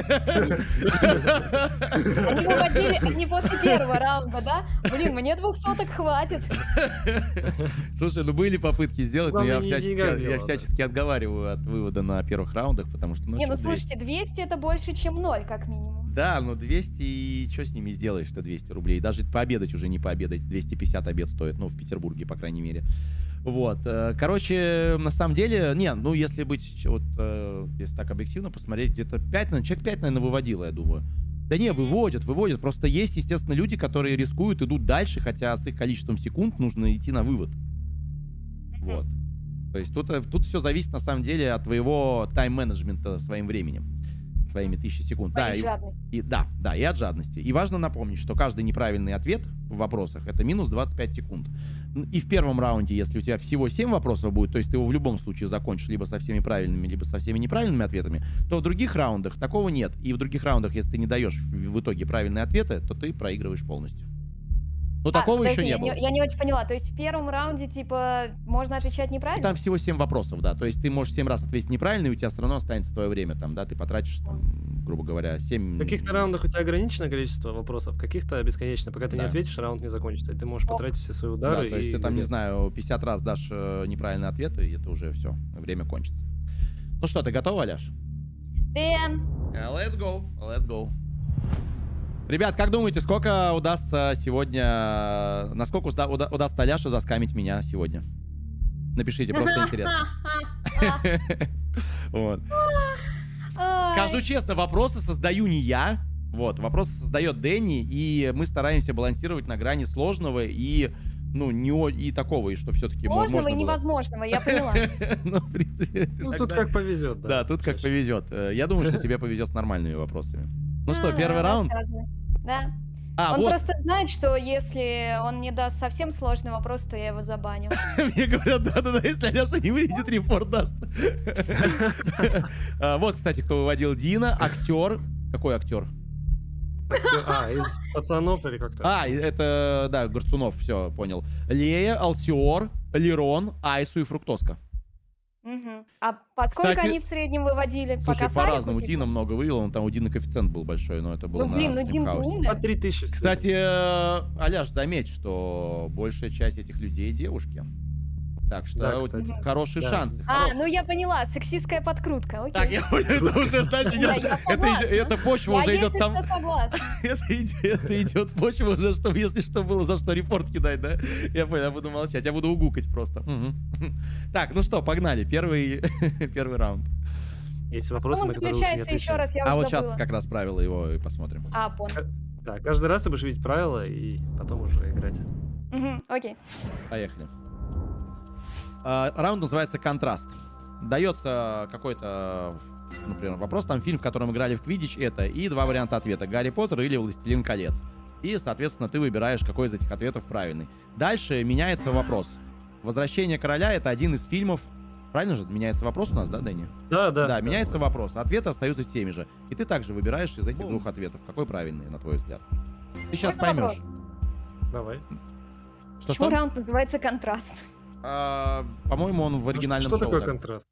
Они выводили, они после первого раунда, да? Блин, мне двух соток хватит. Слушай, ну были попытки сделать, но Главное, я не всячески, деньгах я дело, да. всячески отговариваю от вывода на первых раундах, потому что... Не, чё, ну слушайте, двести это больше, чем ноль, как минимум. Да, ну двести, и что с ними сделаешь-то двести рублей? Даже пообедать уже не пообедать, двести пятьдесят обед стоит, ну, в Петербурге, по крайней мере. Вот, э, короче, на самом деле, не, ну, если быть, вот, э, если так объективно посмотреть, где-то пять, наверное, человек пять, наверное, выводило, я думаю. Да не, выводят, выводят, просто есть, естественно, люди, которые рискуют, идут дальше, хотя с их количеством секунд нужно идти на вывод. Вот. То есть тут, э, тут все зависит, на самом деле, от твоего тайм-менеджмента своим временем. Своими тысячи секунд. Да, и, и, да, да, и от жадности. И важно напомнить, что каждый неправильный ответ в вопросах — это минус двадцать пять секунд. И в первом раунде, если у тебя всего семь вопросов будет, то есть ты его в любом случае закончишь либо со всеми правильными, либо со всеми неправильными ответами, то в других раундах такого нет. И в других раундах, если ты не даешь в, в итоге правильные ответы, то ты проигрываешь полностью. Ну, А, такого подожди, еще не я было. Не, я не очень поняла. То есть в первом раунде, типа, можно отвечать неправильно? Там всего семь вопросов, да. То есть ты можешь семь раз ответить неправильно, и у тебя все равно останется твое время там, да. Ты потратишь, там, грубо говоря, семь... В каких-то раундах у тебя ограниченное количество вопросов, в каких-то бесконечно. Пока ты Да. не ответишь, раунд не закончится. И ты можешь потратить все свои удары. Да, то есть и ты там, не гулять. знаю, пятьдесят раз дашь э, неправильные ответы, и это уже все, время кончится. Ну что, ты готова, Аляш? Да. Uh, let's go, let's go. Ребят, как думаете, сколько удастся сегодня... Насколько уда- уда- удастся Аляше заскамить меня сегодня? Напишите, просто интересно. Вот. Скажу честно, вопросы создаю не я. Вот, вопросы создает Дэнни, и мы стараемся балансировать на грани сложного и, ну, не о- и такого, и что все-таки Сложного можно и было. невозможного, я поняла. Ну, в принципе, Ну, тут иногда- как повезет, да. Да, тут как повезет. Э, Я думаю, что тебе повезет с нормальными вопросами. Ну что, А, первый раунд? рассказывай. Да. А, Он вот, просто знает, что если он не даст совсем сложный вопрос, то я его забаню. мне говорят, да-да-да, если Аляша не выйдет, репорт даст. А, Вот, кстати, кто выводил Дина, актер. Какой актер? Актер- А, из пацанов или как-то? А, и это, да, Горцунов, все, понял. Лея, Алсиор, Лерон, Айсу и Фруктоска. Мгм. А по сколько Кстати, они в среднем выводили? По Слушай, косарику, по-разному. типа? Дина много вывел, он там у Дины коэффициент был большой, но это было Ну на блин, ну Дин стримхаусе. умный. По три тысячи. Кстати, э, Аляш, заметь, что большая часть этих людей девушки. Так что Да, вот кстати. хорошие Да. шансы. А, хорошие. ну я поняла, сексистская подкрутка, окей. Так, я понял, это уже, значит, Я- идет- я это, согласна. идет- это почва Я, уже идет если там. что, согласна. Это идет, это идет почва уже, чтобы, если что, было за что репорт кидать, да? Я понял, я буду молчать, я буду угукать просто. Мгм. Так, ну что, погнали, первый, первый раунд. Есть вопросы, Он на которые лучше не заключается еще отвечать. раз, я А уже вот сейчас забыла. как раз правила его и посмотрим. А, понял. Да, каждый раз ты будешь видеть правила и потом уже играть. Мгм, окей. Поехали. А, раунд называется «Контраст». Дается какой-то, например, вопрос, там фильм, в котором играли в Квиддич, это, и два варианта ответа: «Гарри Поттер» или «Властелин колец». И, соответственно, ты выбираешь, какой из этих ответов правильный. Дальше меняется вопрос. «Возвращение короля» — это один из фильмов. Правильно же? Меняется вопрос у нас, да, Дэнни? Да, да. Да, меняется вопрос. Ответы остаются теми же. И ты также выбираешь из этих двух ответов, какой правильный, на твой взгляд. Ты сейчас Можно поймешь. вопрос? Давай. Что, Почему что? раунд называется контраст? А, по-моему, он в оригинальном Что шоу. такое да. контраст?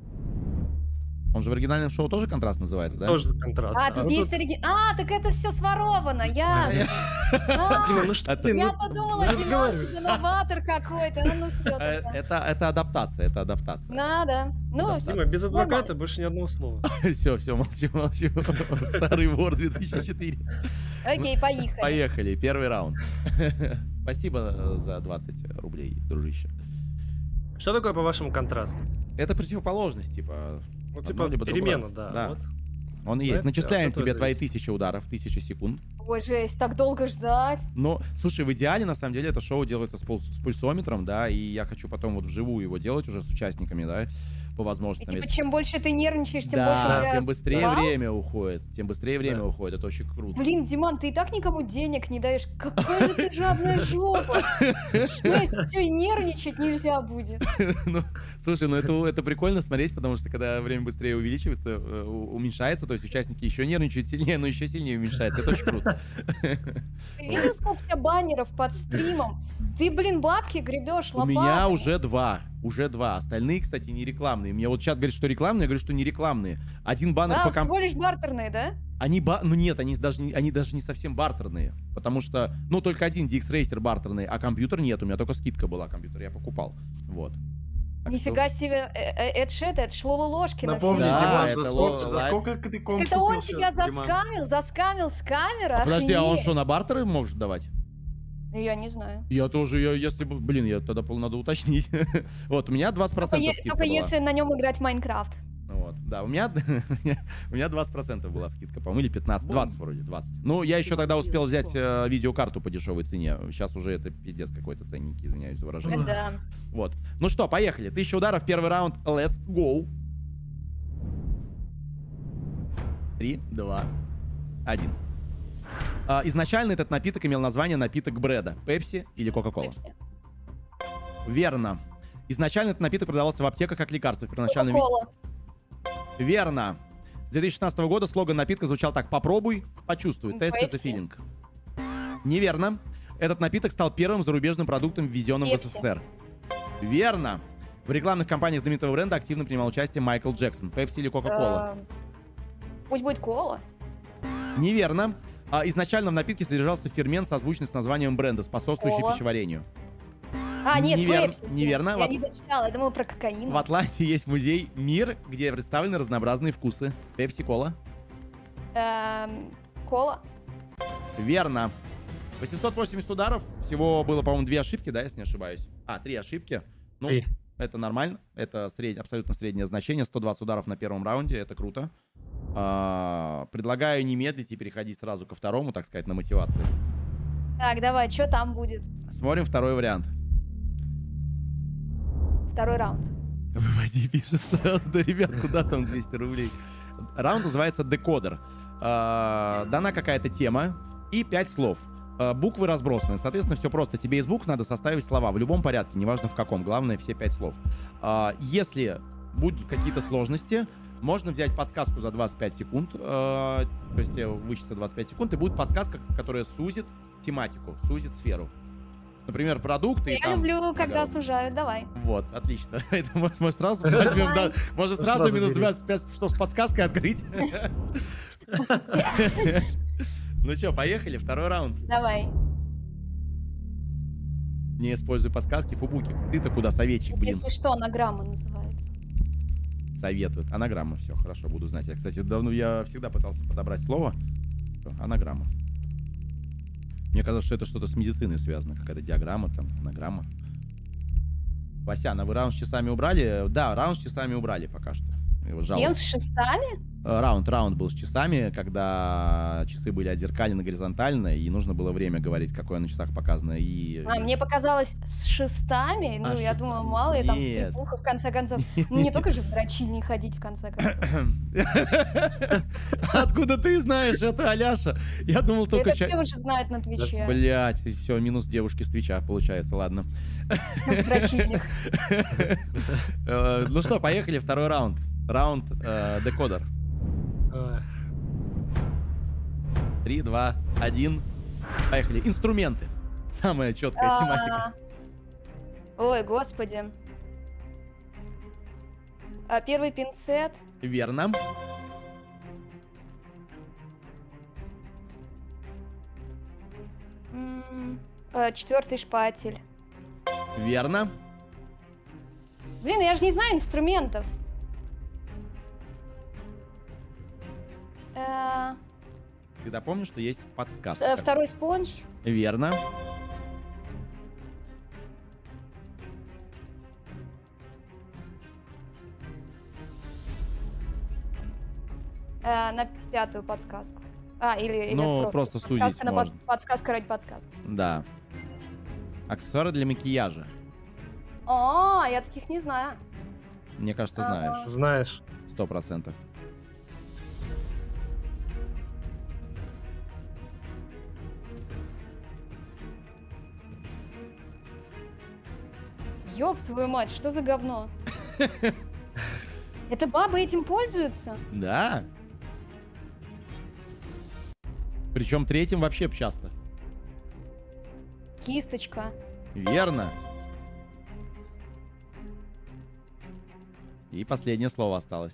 Он же в оригинальном шоу тоже «Контраст» называется, да? Тоже контраст. А, да. тут есть ориги... А, так это все своровано, ясно. А, Дима, ну что Это- ты? Я ну, подумала, ну, Диман, разговаривай. тебе новатор какой-то. А, ну все Э, тогда. Это, это адаптация, это адаптация. Надо. Ну, Адаптация. Дима, без адвоката нормально. больше ни одного слова. Все, все, молчу, молчу. Старый вор две тысячи четыре. Окей, поехали. Поехали, первый раунд. Спасибо за двадцать рублей, дружище. Что такое, по-вашему, контраст? Это противоположность, типа. Ну, одно типа, либо другое. перемена, да. Да. Вот. Он и есть. Это Начисляем от этого тебе твои зависит. тысячи ударов, тысячи секунд. Ой, жесть, так долго ждать. Но, слушай, в идеале, на самом деле, это шоу делается с, пул- с пульсометром, да, и я хочу потом вот вживую его делать уже с участниками, да, по И возможности. там, типа, если- чем больше ты нервничаешь, тем да, больше у тебя тем быстрее пауз. время уходит, тем быстрее время Да. уходит, это очень круто. Блин, Диман, ты и так никому денег не даешь. Какая же ты жадная жопа. Жесть, все, и нервничать нельзя будет. Ну, слушай, ну это, это прикольно смотреть, потому что когда время быстрее увеличивается, э, у- уменьшается, то есть участники еще нервничают сильнее, но еще сильнее уменьшается. Это очень круто. Ты видел, сколько у тебя баннеров под стримом? Ты, блин, бабки гребешь У меня лопатами. уже два. Уже два. Остальные, кстати, не рекламные. Мне вот чат говорит, что рекламные, я говорю, что не рекламные. Один баннер А, по комп... всего лишь бартерные, да? Они ба... Ну нет, они даже, не... они даже не совсем бартерные. Потому что, ну, только один ди экс Racer бартерный, а компьютер нет. У меня только скидка была, компьютер я покупал. Вот. Так Нифига что... себе, э, э, это ж это, это ж Лоло Ложкина. Напомни, Да, Димаш, это за сколько, ло- за лайк. сколько ты комп Это он купил тебя сейчас, Диман? заскамил, заскамил с камеры, А подожди, а он охренеть. что, на бартеры может давать? Я не знаю. Я тоже, я, если бы, блин, я тогда пол- надо уточнить. Вот, у меня двадцать Только, процентов е- скидка только была. если на нем играть в Майнкрафт. Вот, да, у меня, у меня двадцать процентов была скидка, по-моему, или пятнадцать, двадцать вроде, двадцать. Ну, я еще тогда успел взять э, видеокарту по дешевой цене. Сейчас уже это пиздец какой-то ценненький, извиняюсь за выражение. Да. Вот. Ну что, поехали. Тысяча ударов, первый раунд. Let's go. Три, два, один. А, изначально этот напиток имел название напиток Брэда. Пепси или Кока-Кола? Пепси. Верно. Изначально этот напиток продавался в аптеках как лекарство. В первоначальном виде. Кока-Кола. Верно. С две тысячи шестнадцатого года слоган напитка звучал так: попробуй, почувствуй. Test is a Пепси. feeling. Неверно. Этот напиток стал первым зарубежным продуктом, ввезенным в Пепси. СССР. Верно. В рекламных кампаниях знаменитого бренда активно принимал участие Майкл Джексон. Пепси или Кока-Кола? Эм, Пусть будет кола. Неверно. А, изначально в напитке содержался фермент, созвучный с названием бренда, способствующий Кола. пищеварению. А, нет, Невер- Пепси. неверно. Я Вот. не дочитала, я думала про кокаин. В Атланте есть музей «Мир», где представлены разнообразные вкусы. Пепси, кола. Эм, Кола. Верно. восемьсот восемьдесят ударов. Всего было, по-моему, две ошибки, да, если не ошибаюсь. А, три ошибки. Ну, Три. это нормально. Это сред... абсолютно среднее значение. сто двадцать ударов на первом раунде. Это круто. А, предлагаю не медлить и переходить сразу ко второму, так сказать, на мотивации. Так, давай, что там будет? Смотрим второй вариант. Второй раунд. Выводи, пишет сразу. Да, ребят, куда там двести рублей? Раунд называется «Декодер». А, дана какая-то тема и пять слов. А, буквы разбросаны. Соответственно, все просто. Тебе из букв надо составить слова в любом порядке, неважно в каком. Главное, все пять слов. А, если будут какие-то сложности, можно взять подсказку за двадцать пять секунд. А, то есть тебе вычтется двадцать пять секунд, и будет подсказка, которая сузит тематику, сузит сферу. Например, продукты. и Я там- люблю, когда Да. сужают, давай. Вот, отлично. Это может, может сразу возьмем, да, может сразу Сразу минус бери. двадцать пять, чтобы с подсказкой открыть. Ну что, поехали, второй раунд. Давай. Не используй подсказки, фубуки. Ты-то куда, советчик, блин. Если что, анаграмма называется. Советует. Анаграмма, все, хорошо, буду знать. Я, кстати, давно, я всегда пытался подобрать слово. Анаграмма. Мне казалось, что это что-то с медициной связано. Какая-то диаграмма, там, анаграмма. Васяна, вы раунд с часами убрали? Да, раунд с часами убрали пока что. Его жалко. Ем с шестами? Э, Раунд, раунд был с часами, когда часы были отзеркалены горизонтально, и нужно было время говорить, какое на часах показано. И... А, мне показалось с шестами. Ну, А, я шеста- думала, мало ли там Нет. стрипуха, в конце концов. Ну, не только же в дрочильни ходить, в конце концов. Откуда ты знаешь это, Аляша? Я думал только... Это ча- все уже знают на Твиче. Блять, все, минус девушки с Твича, получается, ладно. В дрочильнях. Э, Ну что, поехали, второй раунд. Раунд э, декодер. Ой. Три, два, один. Поехали. Инструменты. Самая четкая тематика. А, Ой, господи. А, Первый пинцет. Верно. М, а, Четвертый шпатель. Верно. Блин, я же не знаю инструментов. Э, Ты помнишь, что есть э, подсказка? Второй спонж. Верно. Э, На пятую подсказку. А, или, или Ну, это просто подсказка сузить на под- можно. Подсказка ради подсказки. Да. Аксессуары для макияжа. О, я таких не знаю. Мне кажется, Ага. знаешь. Знаешь. Сто процентов. Ёб твою мать, что за говно? Это бабы этим пользуются? Да. Причем третьим вообще часто. Кисточка. Верно. И последнее слово осталось.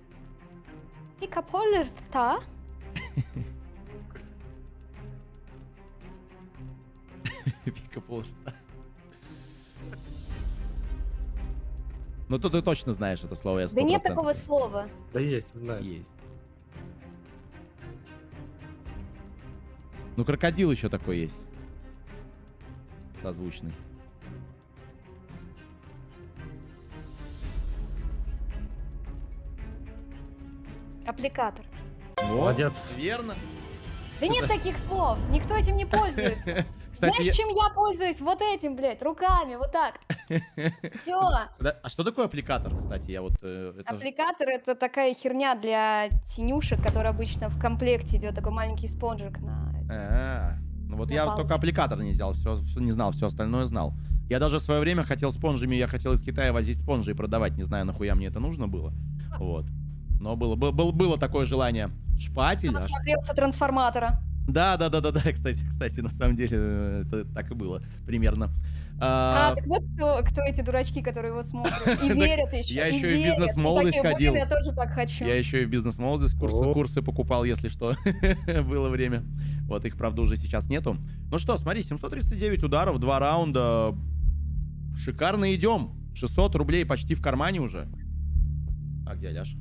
Пикаполерта. Пикаполерта. Ну, тут ты точно знаешь это слово, я сто Да нет процентов. такого слова. Да есть, знаю. Есть. Ну, крокодил еще такой есть. Созвучный. Аппликатор. Вот, Молодец. верно. Да нет таких слов. Никто этим не пользуется. Кстати, Знаешь, я- чем я пользуюсь? Вот этим, блядь, руками, вот так. Все. Да, а что такое аппликатор, кстати? Я вот... э, это ж- Аппликатор — это такая херня для тенюшек, которая обычно в комплекте идет, такой маленький спонжик на... А, ну вот я вот Попал. только аппликатор не взял, все, не знал, все остальное знал. Я даже в свое время хотел спонжами, я хотел из Китая возить спонжи и продавать, не знаю, нахуя мне это нужно было. Вот. Но было, было, было, было такое желание. Шпатель. аж- Насмотрелся трансформатора. Да, да, да, да, да, кстати, кстати, на самом деле э, это так и было примерно. А, А, так вот кто, кто эти дурачки, которые его смотрят. И Так верят еще. я еще и в верят. бизнес-молодость такие, ходил. «Блин, я тоже так хочу. Я еще и в бизнес-молодость курсы, О. курсы покупал, если что, было время. Вот, их, правда, уже сейчас нету. Ну что, смотри, семьсот тридцать девять ударов, два раунда. Шикарно идем. шестьсот рублей почти в кармане уже. А где Аляша?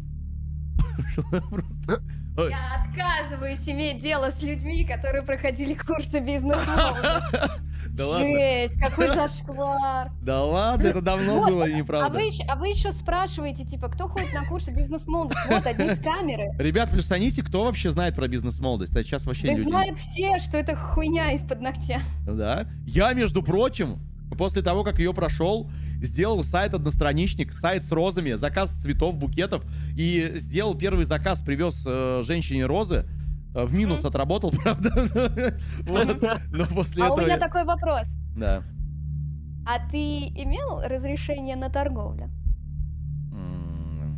Просто... Ой. Я отказываюсь иметь дело с людьми, которые проходили курсы бизнес-молодости. Да ладно, Жесть, какой зашквар. да ладно, это давно Вот, было, А неправда. вы, ещё- а вы еще спрашиваете, типа, кто ходит на курсы бизнес-молодости? Вот, одни с камеры. Ребят, плюсаните, кто вообще знает про бизнес-молодость? А сейчас вообще Да люди... знают все, что это хуйня из-под ногтя. Да. Я, между прочим, после того, как ее прошел, сделал сайт-одностраничник, сайт с розами, заказ цветов, букетов. И сделал первый заказ, привез э, женщине розы. Э, В минус отработал, правда. Вот. Но после А у этого... меня я- такой вопрос. Да. А ты имел разрешение на торговлю? М,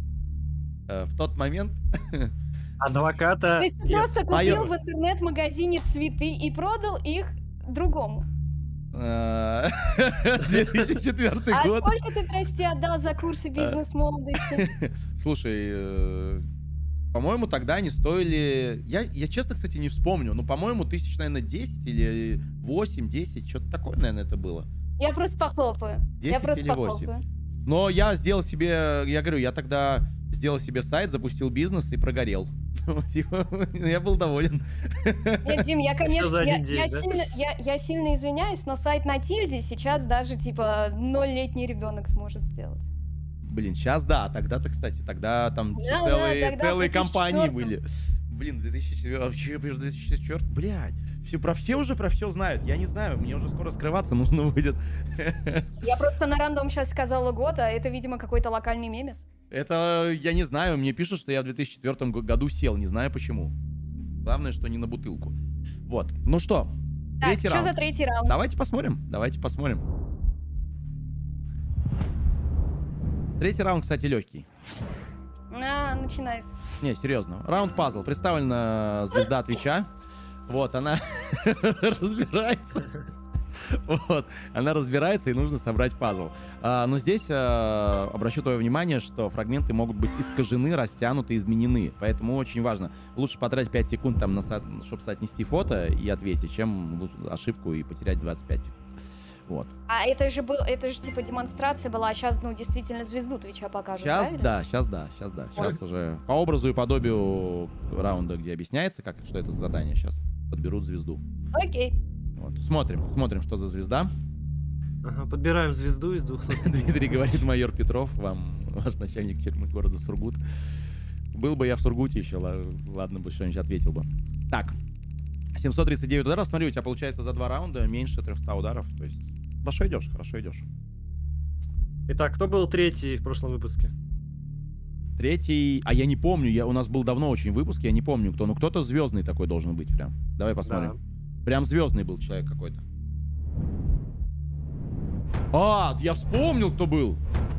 э, В тот момент... Адвоката. То есть ты нет. просто Моё- купил в интернет-магазине цветы и продал их другому? э, две тысячи четвёртый А год. сколько ты, прости, отдал за курсы бизнес-молодости? Слушай, э, по-моему, тогда они стоили... Я, я честно, кстати, не вспомню. Но, по-моему, тысяч, наверное, десять или восемь-десять. Что-то такое, наверное, это было. Я просто похлопаю. Я десять просто или восемь. похлопаю. Но я сделал себе... Я говорю, я тогда сделал себе сайт, запустил бизнес и прогорел. Типа, я был доволен. Нет, Дим, я, конечно, за я, один день, я да? сильно, я, я сильно извиняюсь, но сайт на Тильде сейчас даже, типа, ноль-летний ребенок сможет сделать. Блин, сейчас да, тогда-то, кстати, тогда там Да, да, целые, тогда в целые две тысячи компании четвёртом. были. Блин, две тысячи четвёртый, а вообще, две тысячи четвёртый, блядь. Все, про все уже про все знают. Я не знаю, мне уже скоро скрываться нужно будет. Я просто на рандом сейчас сказала год, а это, видимо, какой-то локальный мемес. Это, я не знаю, мне пишут, что я в две тысячи четвёртом го- году сел, не знаю почему. Главное, что не на бутылку. Вот, ну что, Так, третий что раунд. за третий раунд? Давайте посмотрим, давайте посмотрим. Третий раунд, кстати, легкий. А, начинается. Не, серьезно. Раунд пазл. Представлена звезда Твича. Вот, она разбирается. Вот, она разбирается, и нужно собрать пазл. А, но здесь а, обращу твое внимание, что фрагменты могут быть искажены, растянуты, изменены. Поэтому очень важно. Лучше потратить пять секунд, там, на со... чтобы соотнести фото и ответить, чем ошибку и потерять двадцать пять. Вот. А это же был, это же типа демонстрация была, а сейчас, ну, действительно звезду Твича покажут, Сейчас правильно? да, сейчас да, сейчас да. Сейчас уже по образу и подобию раунда, где объясняется, как, что это за задание, сейчас подберут звезду. Окей. Вот. Смотрим, смотрим, что за звезда. Ага, подбираем звезду из двухсот. Дмитрий говорит, майор Петров, вам ваш начальник тюрьмы города Сургут. Был бы я в Сургуте еще, ла- ладно бы что-нибудь ответил бы. Так, семьсот тридцать девять ударов, смотри, у тебя получается за два раунда меньше трехсот ударов, то есть хорошо идешь, хорошо идешь. Итак, кто был третий в прошлом выпуске? Третий, а я не помню, я, у нас был давно очень выпуск, я не помню кто, но кто-то звездный такой должен быть прям. Давай посмотрим. Прям звездный был человек какой-то. А, я вспомнил, кто был.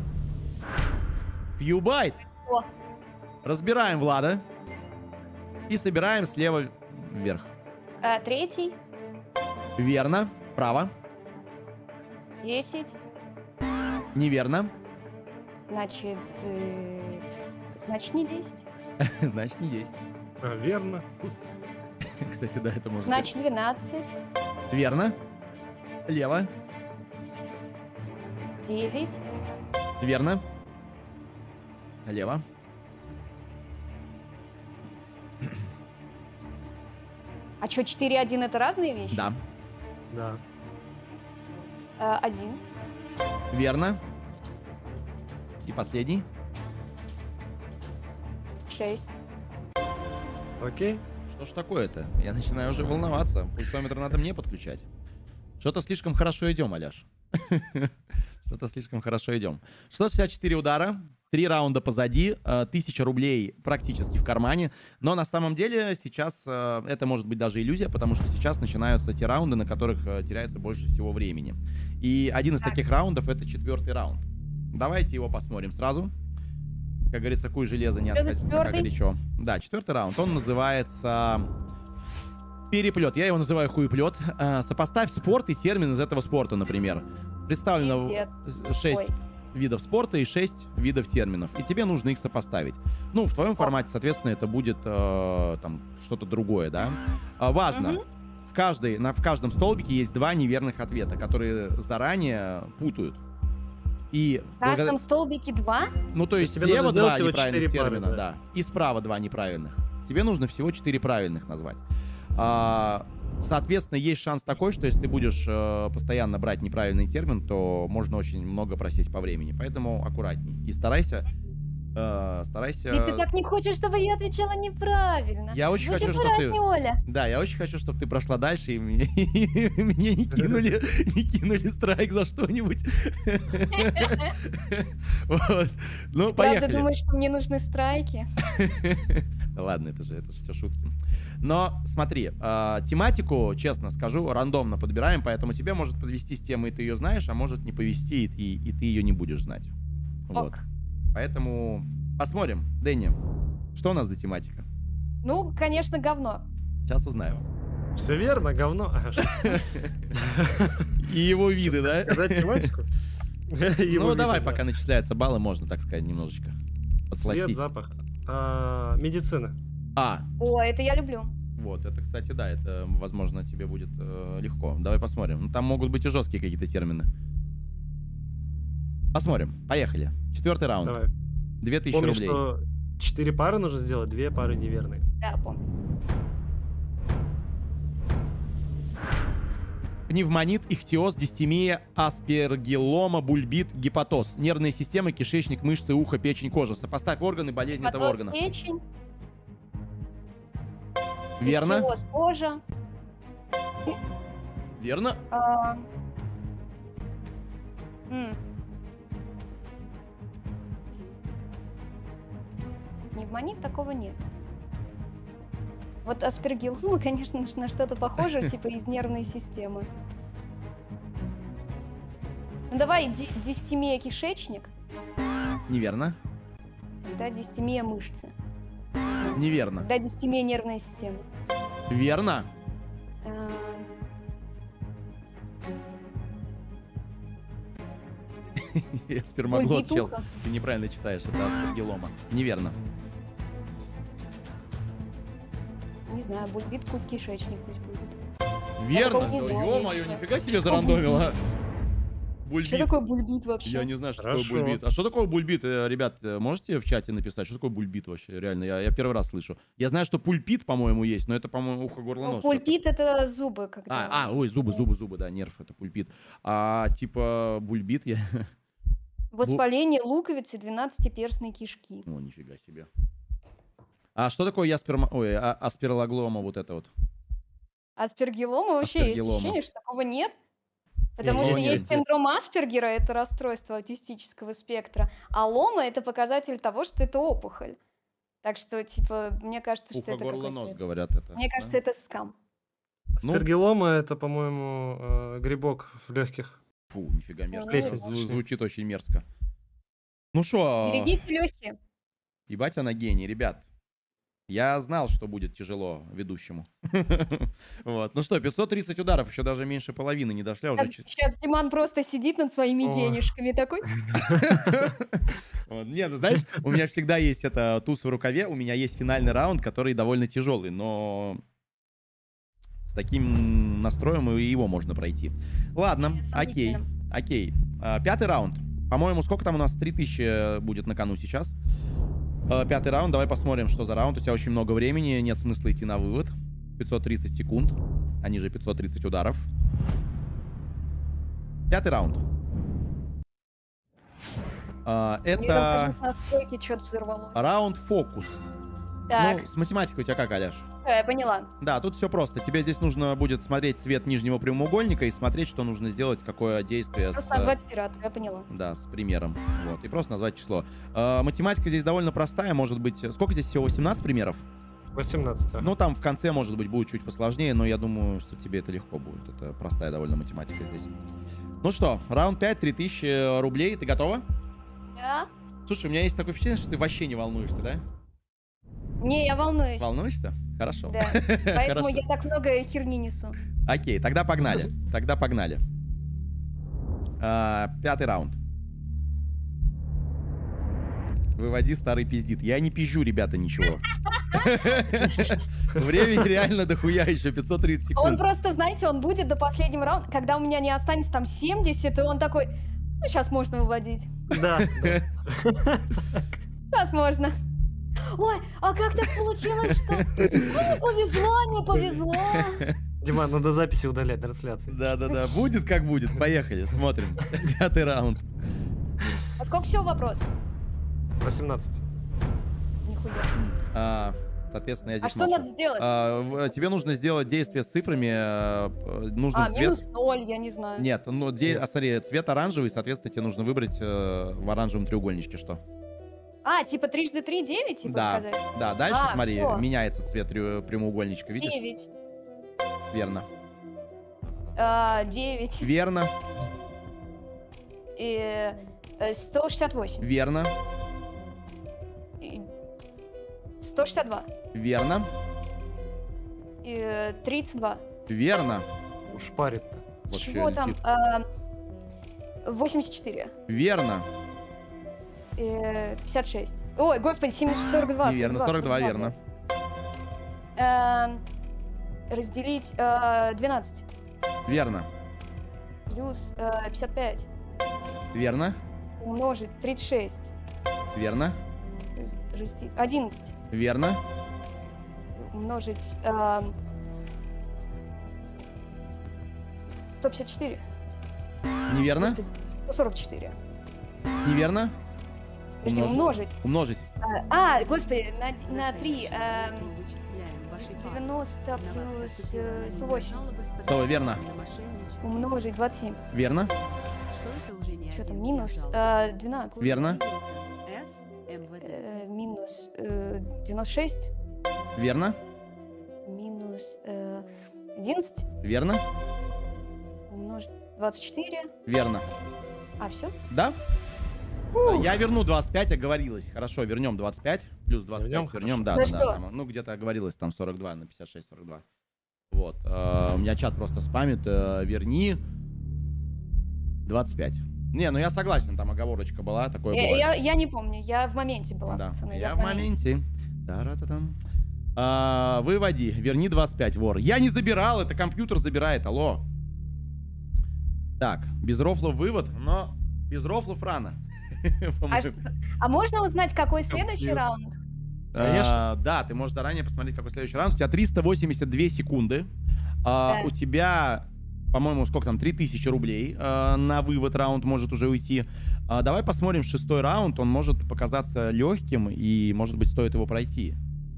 Пьюбайт. О. Разбираем Влада. И собираем слева вверх. А, третий, Верно. Право. десять, Неверно. Значит, э, значит не десять. Значит, не десять. А, верно. Кстати, да, это может Значит двенадцать. быть. Верно. Лево. девять. Верно. Лево. А что, четыре и один это разные вещи? Да. Да. Э, один. Верно. И последний. шесть. Окей. Что ж такое-то? Я начинаю уже волноваться. Пульсометр надо мне подключать. Что-то слишком хорошо идем, Аляш. Что-то слишком хорошо идем. шестьсот шестьдесят четыре удара, три раунда позади, тысяча рублей практически в кармане. Но на самом деле сейчас э, это может быть даже иллюзия, потому что сейчас начинаются те раунды, на которых э, теряется больше всего времени. И один из Так. таких раундов — это четвертый раунд. Давайте его посмотрим сразу. Как говорится, куй железо не Что за отходит, пока четвертый? горячо. Да, четвертый раунд. Он называется переплет. Я его называю хуеплет. Э, Сопоставь спорт и термин из этого спорта, например. Представлено Пиздец. шесть Ой. видов спорта и шесть видов терминов. И тебе нужно их сопоставить. Ну, в твоем формате, соответственно, это будет э, там что-то другое, да? А, важно. Мгм. В, каждой, на, в каждом столбике есть два неверных ответа, которые заранее путают. И В каждом столбике два? ну, то есть тебе слева нужно сделать два всего неправильных четыре пары, термина, да. да. И справа два неправильных. Тебе нужно всего четыре правильных назвать. А, соответственно, есть шанс такой, что если ты будешь э, постоянно брать неправильный термин, то можно очень много просесть по времени. Поэтому аккуратней. И старайся... э, старайся... Ведь ты так не хочешь, чтобы я отвечала неправильно. Я очень Будь хочу, чтобы ты... аккуратней, Оля. Да, я очень хочу, чтобы ты прошла дальше, и мне, и мне не кинули, не кинули страйк за что-нибудь. Вот. Ну, Правда, поехали. думаешь, что мне нужны страйки? Да ладно, это же, это же все шутки. Но смотри, э, тематику, честно скажу, рандомно подбираем, поэтому тебе может подвести с темой, и ты ее знаешь, а может не повести, и ты, и ты ее не будешь знать. Вот. Ок. Поэтому посмотрим. Дэнни, что у нас за тематика? Ну, конечно, говно. Сейчас узнаем. Все верно, говно. Ага, что И его виды, да? сказать тематику? Его Ну, виды, давай, да. пока начисляются баллы, можно, так сказать, немножечко Цвет, подсластить. запах. А, Медицина. А, О, это я люблю. вот, это, кстати, да, это, возможно, тебе будет э, легко. Давай посмотрим. Ну, там могут быть и жесткие какие-то термины. Посмотрим. Поехали. Четвертый раунд. Давай. Две тысячи Помни, рублей. что четыре пары нужно сделать, две пары неверные. Да, помню. Пневмонит, ихтиоз, дистемия, аспергиллома, бульбит, гепатоз. Нервная система, кишечник, мышцы, ухо, печень, кожа. Сопоставь органы болезни этого Гепатоз, органа. печень, Верно? ихтиоз, кожа. Верно? а, м. Пневмонит такого нет. Вот аспергиллома, конечно, на что-то похоже, типа из нервной системы. Ну давай, ди- дистемия кишечник, Неверно. да, дистемия мышцы, Неверно. да, дистемия нервной системы. Верно. А, Спермоглот, чел. бульбитуха. Ты неправильно читаешь, это аспергиллома. Неверно. Не знаю, бульбит, ку- кишечник пусть будет. Верно. такого не Да знала, ё-моё, я не нифига себе Что зарандомила. Что Бульбит. такое бульбит вообще? Я не знаю, что Хорошо. такое бульбит. А что такое бульбит? Э, Ребят, э, можете в чате написать, что такое бульбит вообще? Реально, я, я первый раз слышу. Я знаю, что пульпит, по-моему, есть, но это, по-моему, ухо, горло, Ну, нос. пульпит это зубы, когда. А, а, ой, зубы, зубы, зубы, да, нерв, это пульпит. А типа бульбит я... Воспаление луковицы двенадцатиперстной кишки. О, нифига себе. А что такое ясперма... Ой, а- аспирологлома вот это вот? Аспергиллома вообще Аспергиллома. есть ощущение, что такого нет. Потому Есть, что есть, есть есть. синдром Аспергера, это расстройство аутистического спектра, а лома это показатель того, что это опухоль. Так что, типа, мне кажется, что Ухо, это горло, какой-то- нос, говорят это. Мне да? кажется, это скам. Ну. Аспергиллома это, по-моему, э, грибок в легких. Фу, нифига мерзко. Плесень. Зву- Звучит очень мерзко. Ну что, Берегите легкие. ебать она гений, ребят. Я знал, что будет тяжело ведущему. Вот. Ну что, пятьсот тридцать ударов, еще даже меньше половины не дошли. а уже чуть- Сейчас Диман просто сидит над своими Ой. денежками такой. Вот. Не, ну знаешь, у меня всегда есть это туз в рукаве, у меня есть финальный раунд, который довольно тяжелый, но с таким настроем и его можно пройти. Ладно, окей, Сомнительно. окей. А, Пятый раунд. По-моему, сколько там у нас? три тысячи будет на кону сейчас. А, Пятый раунд, давай посмотрим, что за раунд. У тебя очень много времени, нет смысла идти на вывод. пятьсот тридцать секунд, они же пятьсот тридцать ударов. Пятый раунд. А, Мне там, Это кажется, настройки что-то взорвало. раунд фокус. Так, Ну, с математикой у тебя как, Аляш? всё, я поняла. Да, тут все просто. Тебе здесь нужно будет смотреть цвет нижнего прямоугольника и смотреть, что нужно сделать, какое действие с... Просто назвать оператора, я поняла. Да, с примером. Вот, и просто назвать число. А, математика здесь довольно простая, может быть... Сколько здесь всего? восемнадцать примеров? восемнадцать. а. Ну, там в конце, может быть, будет чуть посложнее, но я думаю, что тебе это легко будет. Это простая довольно математика здесь. Ну что, раунд пять, три тысячи рублей. Ты готова? Да? Слушай, у меня есть такое впечатление, что ты вообще не волнуешься, да? Не, я волнуюсь. Волнуешься? Хорошо. Да. Поэтому Хорошо. я так много херни несу. Окей, тогда погнали. Тогда погнали. А, пятый раунд. Выводи, старый пиздит. Я не пизжу, ребята, ничего. Времени реально дохуя еще, пятьсот тридцать Он секунд. просто, знаете, он будет до последнего раунда, когда у меня не останется там семьдесят, и он такой, ну, сейчас можно выводить. Да. да. Сейчас можно. Ой, а как так получилось, что... Ну, не повезло, не повезло. Диман, надо записи удалять трансляции. Да-да-да, будет как будет. Поехали, смотрим. Пятый раунд. А сколько всего вопрос? восемнадцать. Нихуя. А, соответственно, я А здесь что молчу. надо сделать? А, в- тебе нужно сделать действие с цифрами. э, Нужно А, цвет. минус ноль, я не знаю. Нет, ну, де- а, смотри, цвет оранжевый, соответственно, тебе нужно выбрать э, в оранжевом треугольничке что. А, типа трижды три, девять, типа Да, сказать? да, дальше, А, смотри, всё. меняется цвет трё- прямоугольничка, видишь? девять. Верно. А, девять. Верно, И э, сто шестьдесят восемь. верно, И сто шестьдесят два. верно, И э, тридцать два. верно. Шпарит-то. Вообще Чего там? летит. А, восемьдесят четыре. Верно. И э, пятьдесят шесть. Ой, господи, семьдесят, сорок два. Неверно, сорок два, верно. Эм, разделить э, двенадцать. Верно. Плюс э, пятьдесят пять. Верно. Умножить тридцать шесть. Верно. Разде- одиннадцать. Верно. Умножить эм, сто пятьдесят четыре. Неверно. Господи, сто сорок четыре. Неверно. Подожди, Умножить. умножить. Умножить. А, а, господи, на, д- на три. эм, девяносто плюс э, сто восемь. Сто, верно. Умножить двадцать семь. Верно. Что там, минус э, двенадцать. Верно. Э, минус э, девяносто шесть. Верно. Минус э, одиннадцать. Верно. Умножить двадцать четыре. Верно. А, все? Да? Я верну двадцать пять, оговорилась. Хорошо, вернем двадцать пять. Плюс двадцать пять Вернем, вернем. Да, Ну да, что? да, там, ну, где-то оговорилась там сорок два на пятьдесят шесть сорок два. Вот. э, У меня чат просто спамит. э, Верни двадцать пять. Не, ну я согласен, там оговорочка была. Такое Я, бывает. я, я не помню, я в моменте была, Да, пацаны. я в моменте. Та-ра-та-там. А, выводи, верни двадцать пять, вор. Я не забирал, это компьютер забирает, алло. Так, без рофлов вывод, но без рофлов рано. А, По-моему. что- а можно узнать, какой следующий Компьютер. раунд? А, да, ты можешь заранее посмотреть, какой следующий раунд. У тебя триста восемьдесят две секунды. А, Да. У тебя, по-моему, сколько там, три тысячи рублей а, на вывод раунд может уже уйти. А, давай посмотрим шестой раунд. Он может показаться легким, и, может быть, стоит его пройти.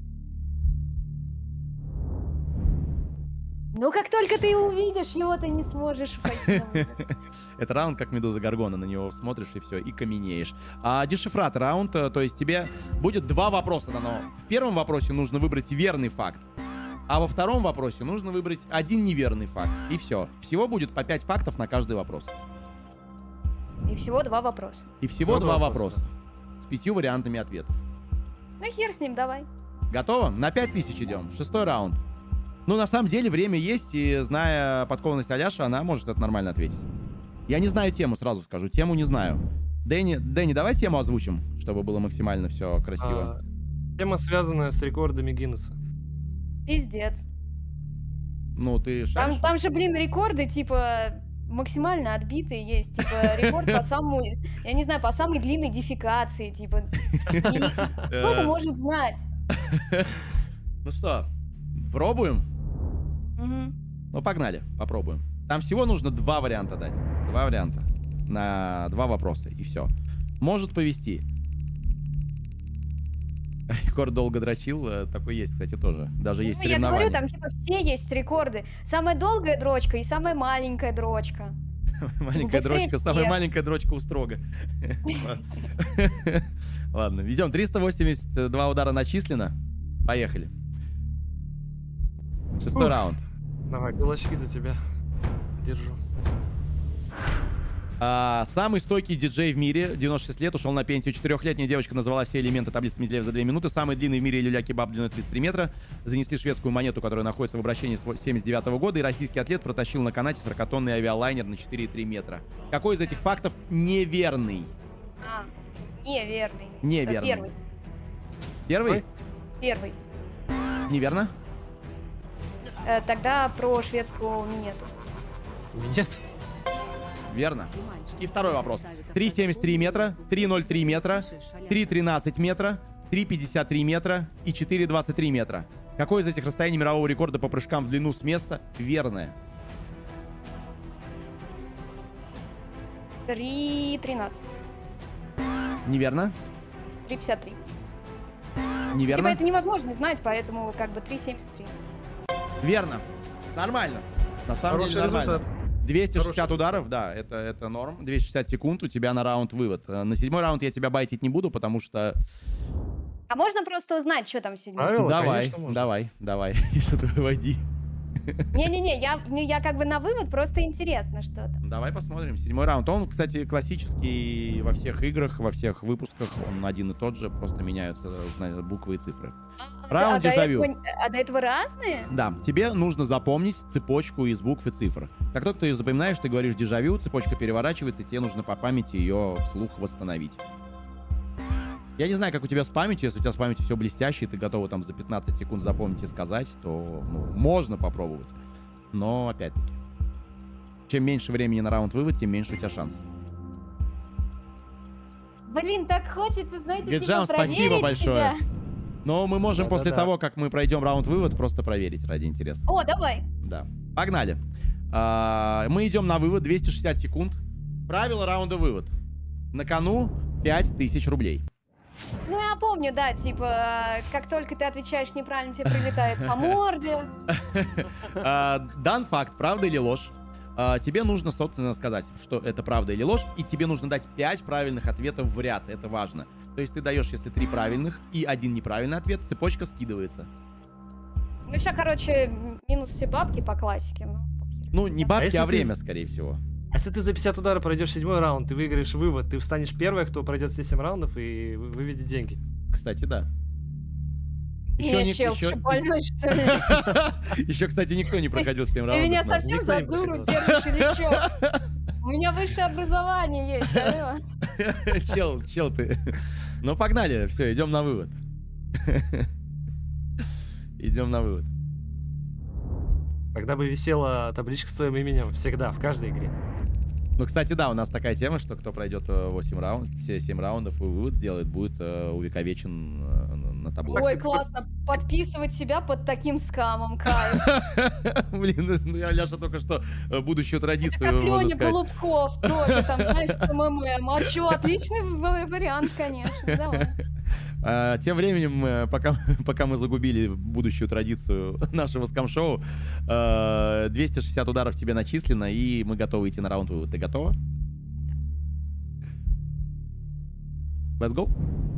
Ну, как только ты его увидишь, его ты не сможешь пойти на вывод. Это раунд, как Медуза Гаргона, на него смотришь и все, и каменеешь. А дешифрат раунд, э, то есть тебе будет два вопроса дано. В первом вопросе нужно выбрать верный факт, а во втором вопросе нужно выбрать один неверный факт. И все. Всего будет по пять фактов на каждый вопрос. И всего два вопроса. И всего Ну, два два вопроса. вопроса. С пятью вариантами ответов. Ну, хер с ним, давай. Готово? На пять тысяч идем. Шестой раунд. Ну, на самом деле, время есть, и, зная подкованность Аляши, она может это нормально ответить. Я не знаю тему, сразу скажу. Тему не знаю. Дэнни, Дэнни, давай тему озвучим, чтобы было максимально все красиво. А, тема, связанная с рекордами Гиннесса. Пиздец. Ну, ты Там, шаришь? там же, блин, рекорды, типа, максимально отбитые есть. Типа, рекорд по самому, я не знаю, по самой длинной дефекации, типа. И кто это может знать? Ну что, пробуем? Мгм. Ну, погнали, попробуем. Там всего нужно два варианта дать. Два варианта. На два вопроса, и все. Может повести. Рекорд долго дрочил, э, такой есть, кстати, тоже. Даже есть Ну, я говорю, соревнования. там, типа, все есть рекорды. Самая долгая дрочка и самая маленькая дрочка. Маленькая быстрее дрочка, самая всех. маленькая дрочка у Строга. Ладно, идем. триста восемьдесят два удара начислено. Поехали. Шестой Ух. раунд. Давай, кулачки за тебя. Держу. А, самый стойкий диджей в мире, девяносто шесть лет, ушел на пенсию. Четырехлетняя девочка назвала все элементы таблицы Менделеева за две минуты. Самый длинный в мире люля-кебаб длиной тридцать три метра. Занесли шведскую монету, которая находится в обращении с семьдесят девятого года. И российский атлет протащил на канате сорокатонный авиалайнер на четыре и три метра. Какой из этих фактов неверный? А, неверный. Неверный. Первый. Первый? Ой. Первый. Неверно? Э, тогда про шведскую минету. Нет. Верно. И второй вопрос. три семьдесят три метра, три ноль три метра, три тринадцать метра, три пятьдесят три метра и четыре двадцать три метра. Какое из этих расстояний мирового рекорда по прыжкам в длину с места верное? три тринадцать. Неверно? три пятьдесят три. Типа Неверно? это невозможно знать, поэтому как бы три семьдесят три. Верно. Нормально. На самом Хороший деле нормально. результат. двести шестьдесят Хороший. ударов, да, это, это норм. двести шестьдесят секунд у тебя на раунд вывод. Э, На седьмой раунд я тебя байтить не буду, потому что... А можно просто узнать, что там седьмой? Правила, давай, конечно, можно. давай, давай. И что ты выводи. Не-не-не, я, не- я как бы на вывод, просто интересно что-то. Давай посмотрим. Седьмой раунд. Он, кстати, классический во всех играх, во всех выпусках. Он один и тот же, просто меняются зна- буквы и цифры. А, Раунд а до дежавю. этого- а до этого разные? Да, тебе нужно запомнить цепочку из букв и цифр. Как только ты ее запоминаешь, ты говоришь дежавю, цепочка переворачивается, и тебе нужно по памяти ее вслух восстановить. Я не знаю, как у тебя с памятью. Если у тебя с памятью все блестяще, и ты готова там за пятнадцать секунд запомнить и сказать, то ну, можно попробовать. Но, опять-таки, чем меньше времени на раунд вывод, тем меньше у тебя шансов. Блин, так хочется, знаете, Гиджам, типа, спасибо проверить большое. себя. Но мы можем после Да-да-да. того, как мы пройдем раунд вывод, просто проверить ради интереса. О, давай. Да. Погнали. А, мы идем на вывод, двести шестьдесят секунд. Правило раунда вывод. На кону пять тысяч рублей. Ну, я помню, да, типа, как только ты отвечаешь неправильно, тебе прилетает по морде. А, дан факт, правда или ложь. А, тебе нужно, собственно, сказать, что это правда или ложь, и тебе нужно дать пять правильных ответов в ряд. Это важно. То есть ты даешь, если три правильных и один неправильный ответ, цепочка скидывается. Ну, сейчас, короче, минус все бабки по классике. Ну, похер. Ну, не бабки, если а ты время, с- скорее всего. А если ты за пятьдесят ударов пройдешь седьмой раунд, ты выиграешь вывод, ты станешь первой, кто пройдет все семь раундов и вы- выведет деньги. Кстати, да. Не, не- чел, еще- что, больной, что ли? Еще, кстати, никто не проходил семь Ты раундов. меня но- совсем Никто за не дуру проходил. держишь или что? У меня высшее образование есть, алло. Чел, чел ты. Ну, погнали. Все, идем на вывод. Идем на вывод. Тогда бы висела табличка с твоим именем всегда, в каждой игре. Ну, кстати, да, у нас такая тема, что кто пройдет э, восемь раундов, все семь раундов и вывод сделает, будет э, увековечен э, на- на табло. Ой, классно. Подписывать себя под таким скамом, кайф. Блин, ну я, Ляша, только что э, будущую Это традицию, как можно Леня сказать. Голубков тоже, там, знаешь, с МММ. А чё, отличный в- вариант, конечно. Давай. А, тем временем, э, пока, пока мы загубили будущую традицию нашего скам-шоу, э, двести шестьдесят ударов тебе начислено, и мы готовы идти на раунд вывод. Ты готова? Let's go.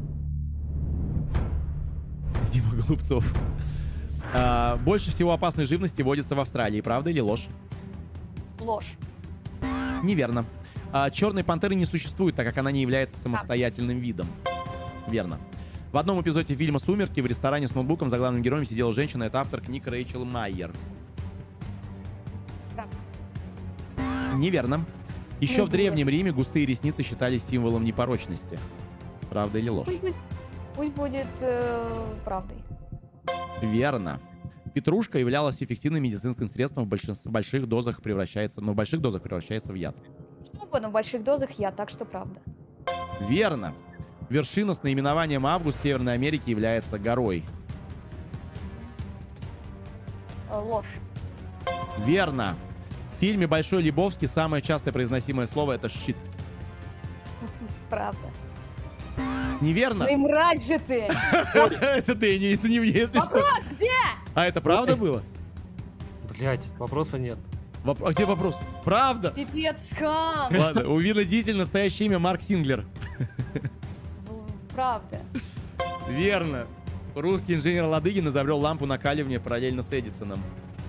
Дима Голубцов. А, больше всего опасной живности водится в Австралии. Правда или ложь? Ложь. Неверно. А, черной пантеры не существует, так как она не является самостоятельным видом. Верно. В одном эпизоде фильма «Сумерки» в ресторане с ноутбуком за главным героем сидела женщина. Это автор книг Рэйчел Майер. Неверно. Еще в Древнем Риме густые ресницы считались символом непорочности. Правда или ложь? Пусть будет, пусть будет э, правдой. Верно. Петрушка являлась эффективным медицинским средством, в большинстве больших дозах превращается, но в больших дозах превращается в яд. Что угодно в больших дозах я, так что правда. Верно. Вершина с наименованием Август в Северной Америке является горой. Э, ложь. Верно. В фильме «Большой Лебовский» самое часто произносимое слово — это «щит». Правда. Неверно? Ну и мразь же ты! Это ты, не, это не мне, если что. Вопрос где? А это правда было? Блять, вопроса нет. Воп- А где вопрос? Правда? Пипец, скам! Ладно, у Вина Дизель настоящее имя Марк Синглер. Ну, правда. Верно. Русский инженер Ладыгин изобрел лампу накаливания параллельно с Эдисоном.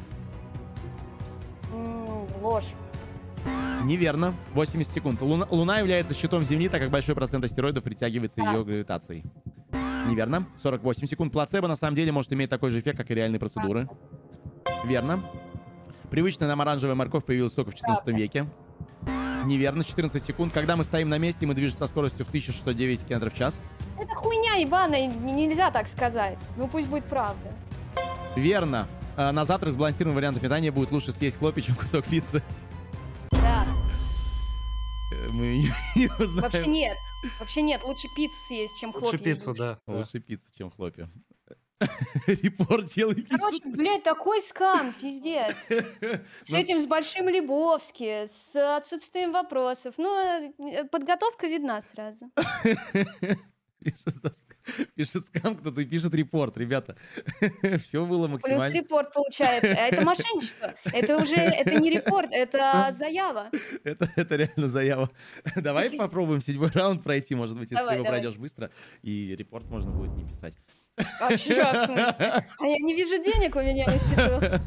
М, Ложь. Неверно. восемьдесят секунд. Луна, Луна является щитом Земли, так как большой процент астероидов притягивается Да. ее гравитацией. Неверно. сорок восемь секунд. Плацебо на самом деле может иметь такой же эффект, как и реальные процедуры. Верно. Привычная нам оранжевая морковь появилась только в четырнадцатом веке. Неверно. четырнадцать секунд. Когда мы стоим на месте, мы движемся со скоростью в тысяча шестьсот девять километров в час. Это хуйня ебаная, н- нельзя так сказать. Ну пусть будет правда. Верно. А, На завтрак сбалансированный вариант питания будет лучше съесть хлопья, чем кусок пиццы. Да. Э, Мы не узнаем. Вообще нет. Вообще нет. Лучше пиццу съесть, чем Лучше хлопья. пиццу, ебучие. да. да. Лучше пицца, чем хлопья. Репорт делай пиццу. Короче, блядь, такой скам, пиздец. С Ну- этим, с Большим Лебовски, с отсутствием вопросов. Ну, э, подготовка видна сразу. Пишет, зас- пишет скам, кто-то и пишет репорт, ребята. Все было Плюс максимально. репорт получается. А это мошенничество. Это уже, это не репорт, это заява. Это, это реально заява. Давай попробуем седьмой раунд пройти, может быть, если Давай, ты его давай. пройдешь быстро, и репорт можно будет не писать. А чё, в смысле? А я не вижу денег у меня на счету.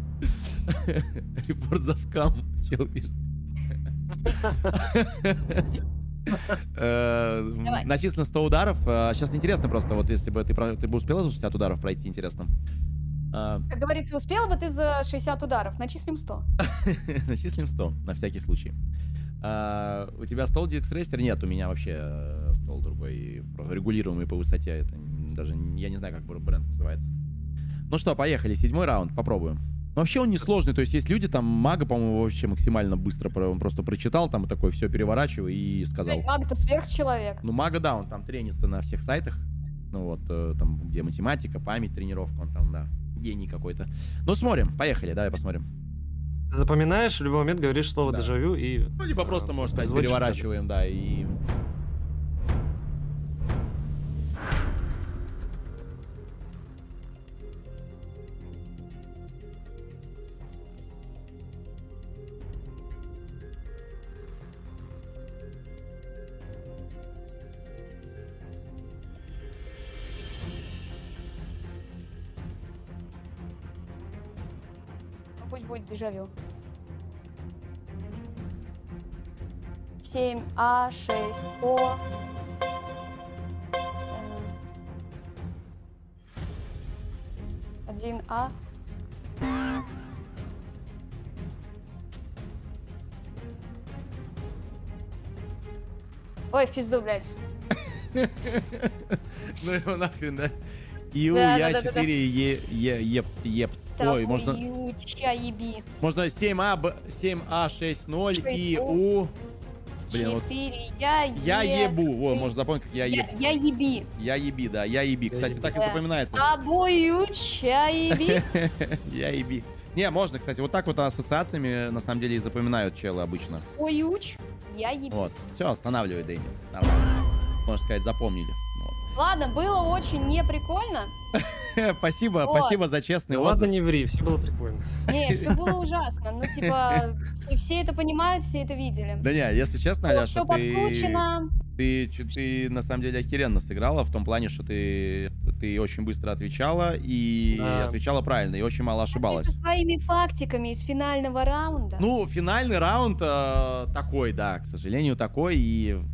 Репорт за скам. Чел пишет. Э, Давай. Начислено сто ударов. Сейчас интересно просто, вот если бы ты, про- ты бы успела за шестьдесят ударов пройти, интересно. А, Как говорится, успела бы ты за шестьдесят ударов? Начислим сто. Начислим сто, на всякий случай. А, у тебя стол Dix Racer? Нет, у меня вообще э, стол другой, просто регулируемый по высоте. Это н- даже н- я не знаю, как бр- бренд называется. Ну что, поехали. Седьмой раунд, попробуем. Но вообще он несложный, то есть есть люди, там мага, по-моему, вообще максимально быстро про- он просто прочитал, там такой все переворачивай и сказал. Блядь, маг-то сверхчеловек. Ну мага, да, он там тренится на всех сайтах, ну вот, э, там где математика, память, тренировка, он там, да, гений какой-то. Ну смотрим, поехали, давай посмотрим. Запоминаешь, в любой момент говоришь слово Да. дежавю и... Ну либо просто, э, можно сказать, звучит так. переворачиваем, да, и... Ну, пусть будет дежавю. семь А, шесть О. один А. Ой, в пизду, блядь. Ну его нахрен, да? Ю, Да, я да, да, да, да. четыре, Е, Е, Еп, Еп. Ой, можно, Юча еби. можно семь А, Б- семь А, шесть ноль шесть и У. У. Блин, вот четыре Я я е- ебу. Во, можно запомнить, как я Я, еб. я еби. Я еби, да, я еби. Кстати, еби. так и Да. запоминается. Обоюча еби. Я еби. Не, можно, кстати, вот так вот ассоциациями на самом деле и запоминают челы обычно. Оюч. Я еби. Вот. Все, останавливай, Дэйми. Нормально. Можно сказать, запомнили. Ладно, было очень неприкольно. Вот. Спасибо, Вот. спасибо за честный Ну ладно, отзыв. не ври, все было прикольно. Не, все было ужасно. Ну, типа, все, все это понимают, все это видели. Да не, если честно, Все, Аляша, ты, подкручено. ты, чё- ты на самом деле охеренно сыграла в том плане, что ты, ты очень быстро отвечала и Да. отвечала правильно, и очень мало Ты ошибалась. со своими фактиками из финального раунда. Ну, финальный раунд э, такой, да, к сожалению, такой, и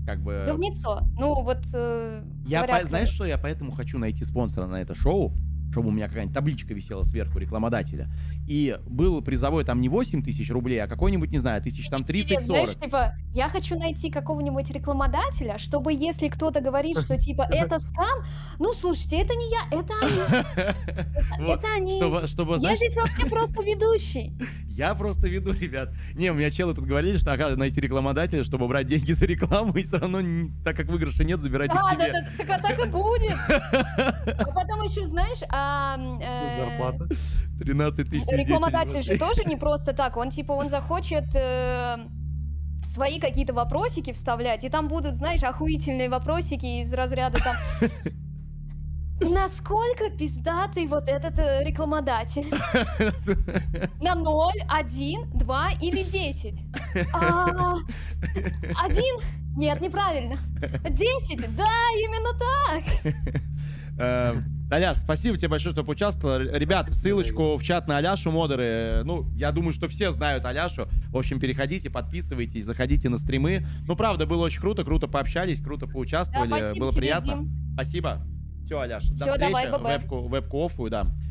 как бы... Говнецо. Ну, вот... э, Говнецо. Ну, вот... э, Я говоря по- к- Знаешь, что я поэтому хочу найти спонсора на это шоу, чтобы у меня какая-нибудь табличка висела сверху рекламодателя. И был призовой там не восемь тысяч рублей, а какой-нибудь, не знаю, тысяч там Нет, тридцать-сорок. знаешь, типа, я хочу найти какого-нибудь рекламодателя, чтобы если кто-то говорит, что типа это скам, ну слушайте, это не я, это они. Вот, Это они. Чтобы, чтобы, Я знаешь, здесь вообще просто ведущий. я просто веду, ребят. Не, у меня челы тут говорили, что оказывается, найти рекламодателя, чтобы брать деньги за рекламу, и все равно, н- так как выигрыша нет, забирать их Да, да, себе. да, так, а так и будет. А потом еще, знаешь, а, э, Зарплата. тринадцать тысяч свидетелей. рекламодатель же тоже не просто так. Он типа, он захочет э, свои какие-то вопросики вставлять, и там будут, знаешь, охуительные вопросики из разряда там... Насколько пиздатый вот этот э, рекламодатель? На ноль, один, два или десять? А, один? Нет, неправильно. Десять? Да, именно так. Э, Аляш, спасибо тебе большое, что поучаствовал. Ребят, Спасибо, ссылочку в чат на Аляшу, модеры. Ну, я думаю, что все знают Аляшу. В общем, переходите, подписывайтесь, заходите на стримы. Ну, правда, было очень круто, круто пообщались, круто поучаствовали. Да, спасибо Было тебе, приятно. Дим. Спасибо. Все, Аляш, до Всё, встречи. давай, бэ-бэ. Вебку, вебку оффую, да.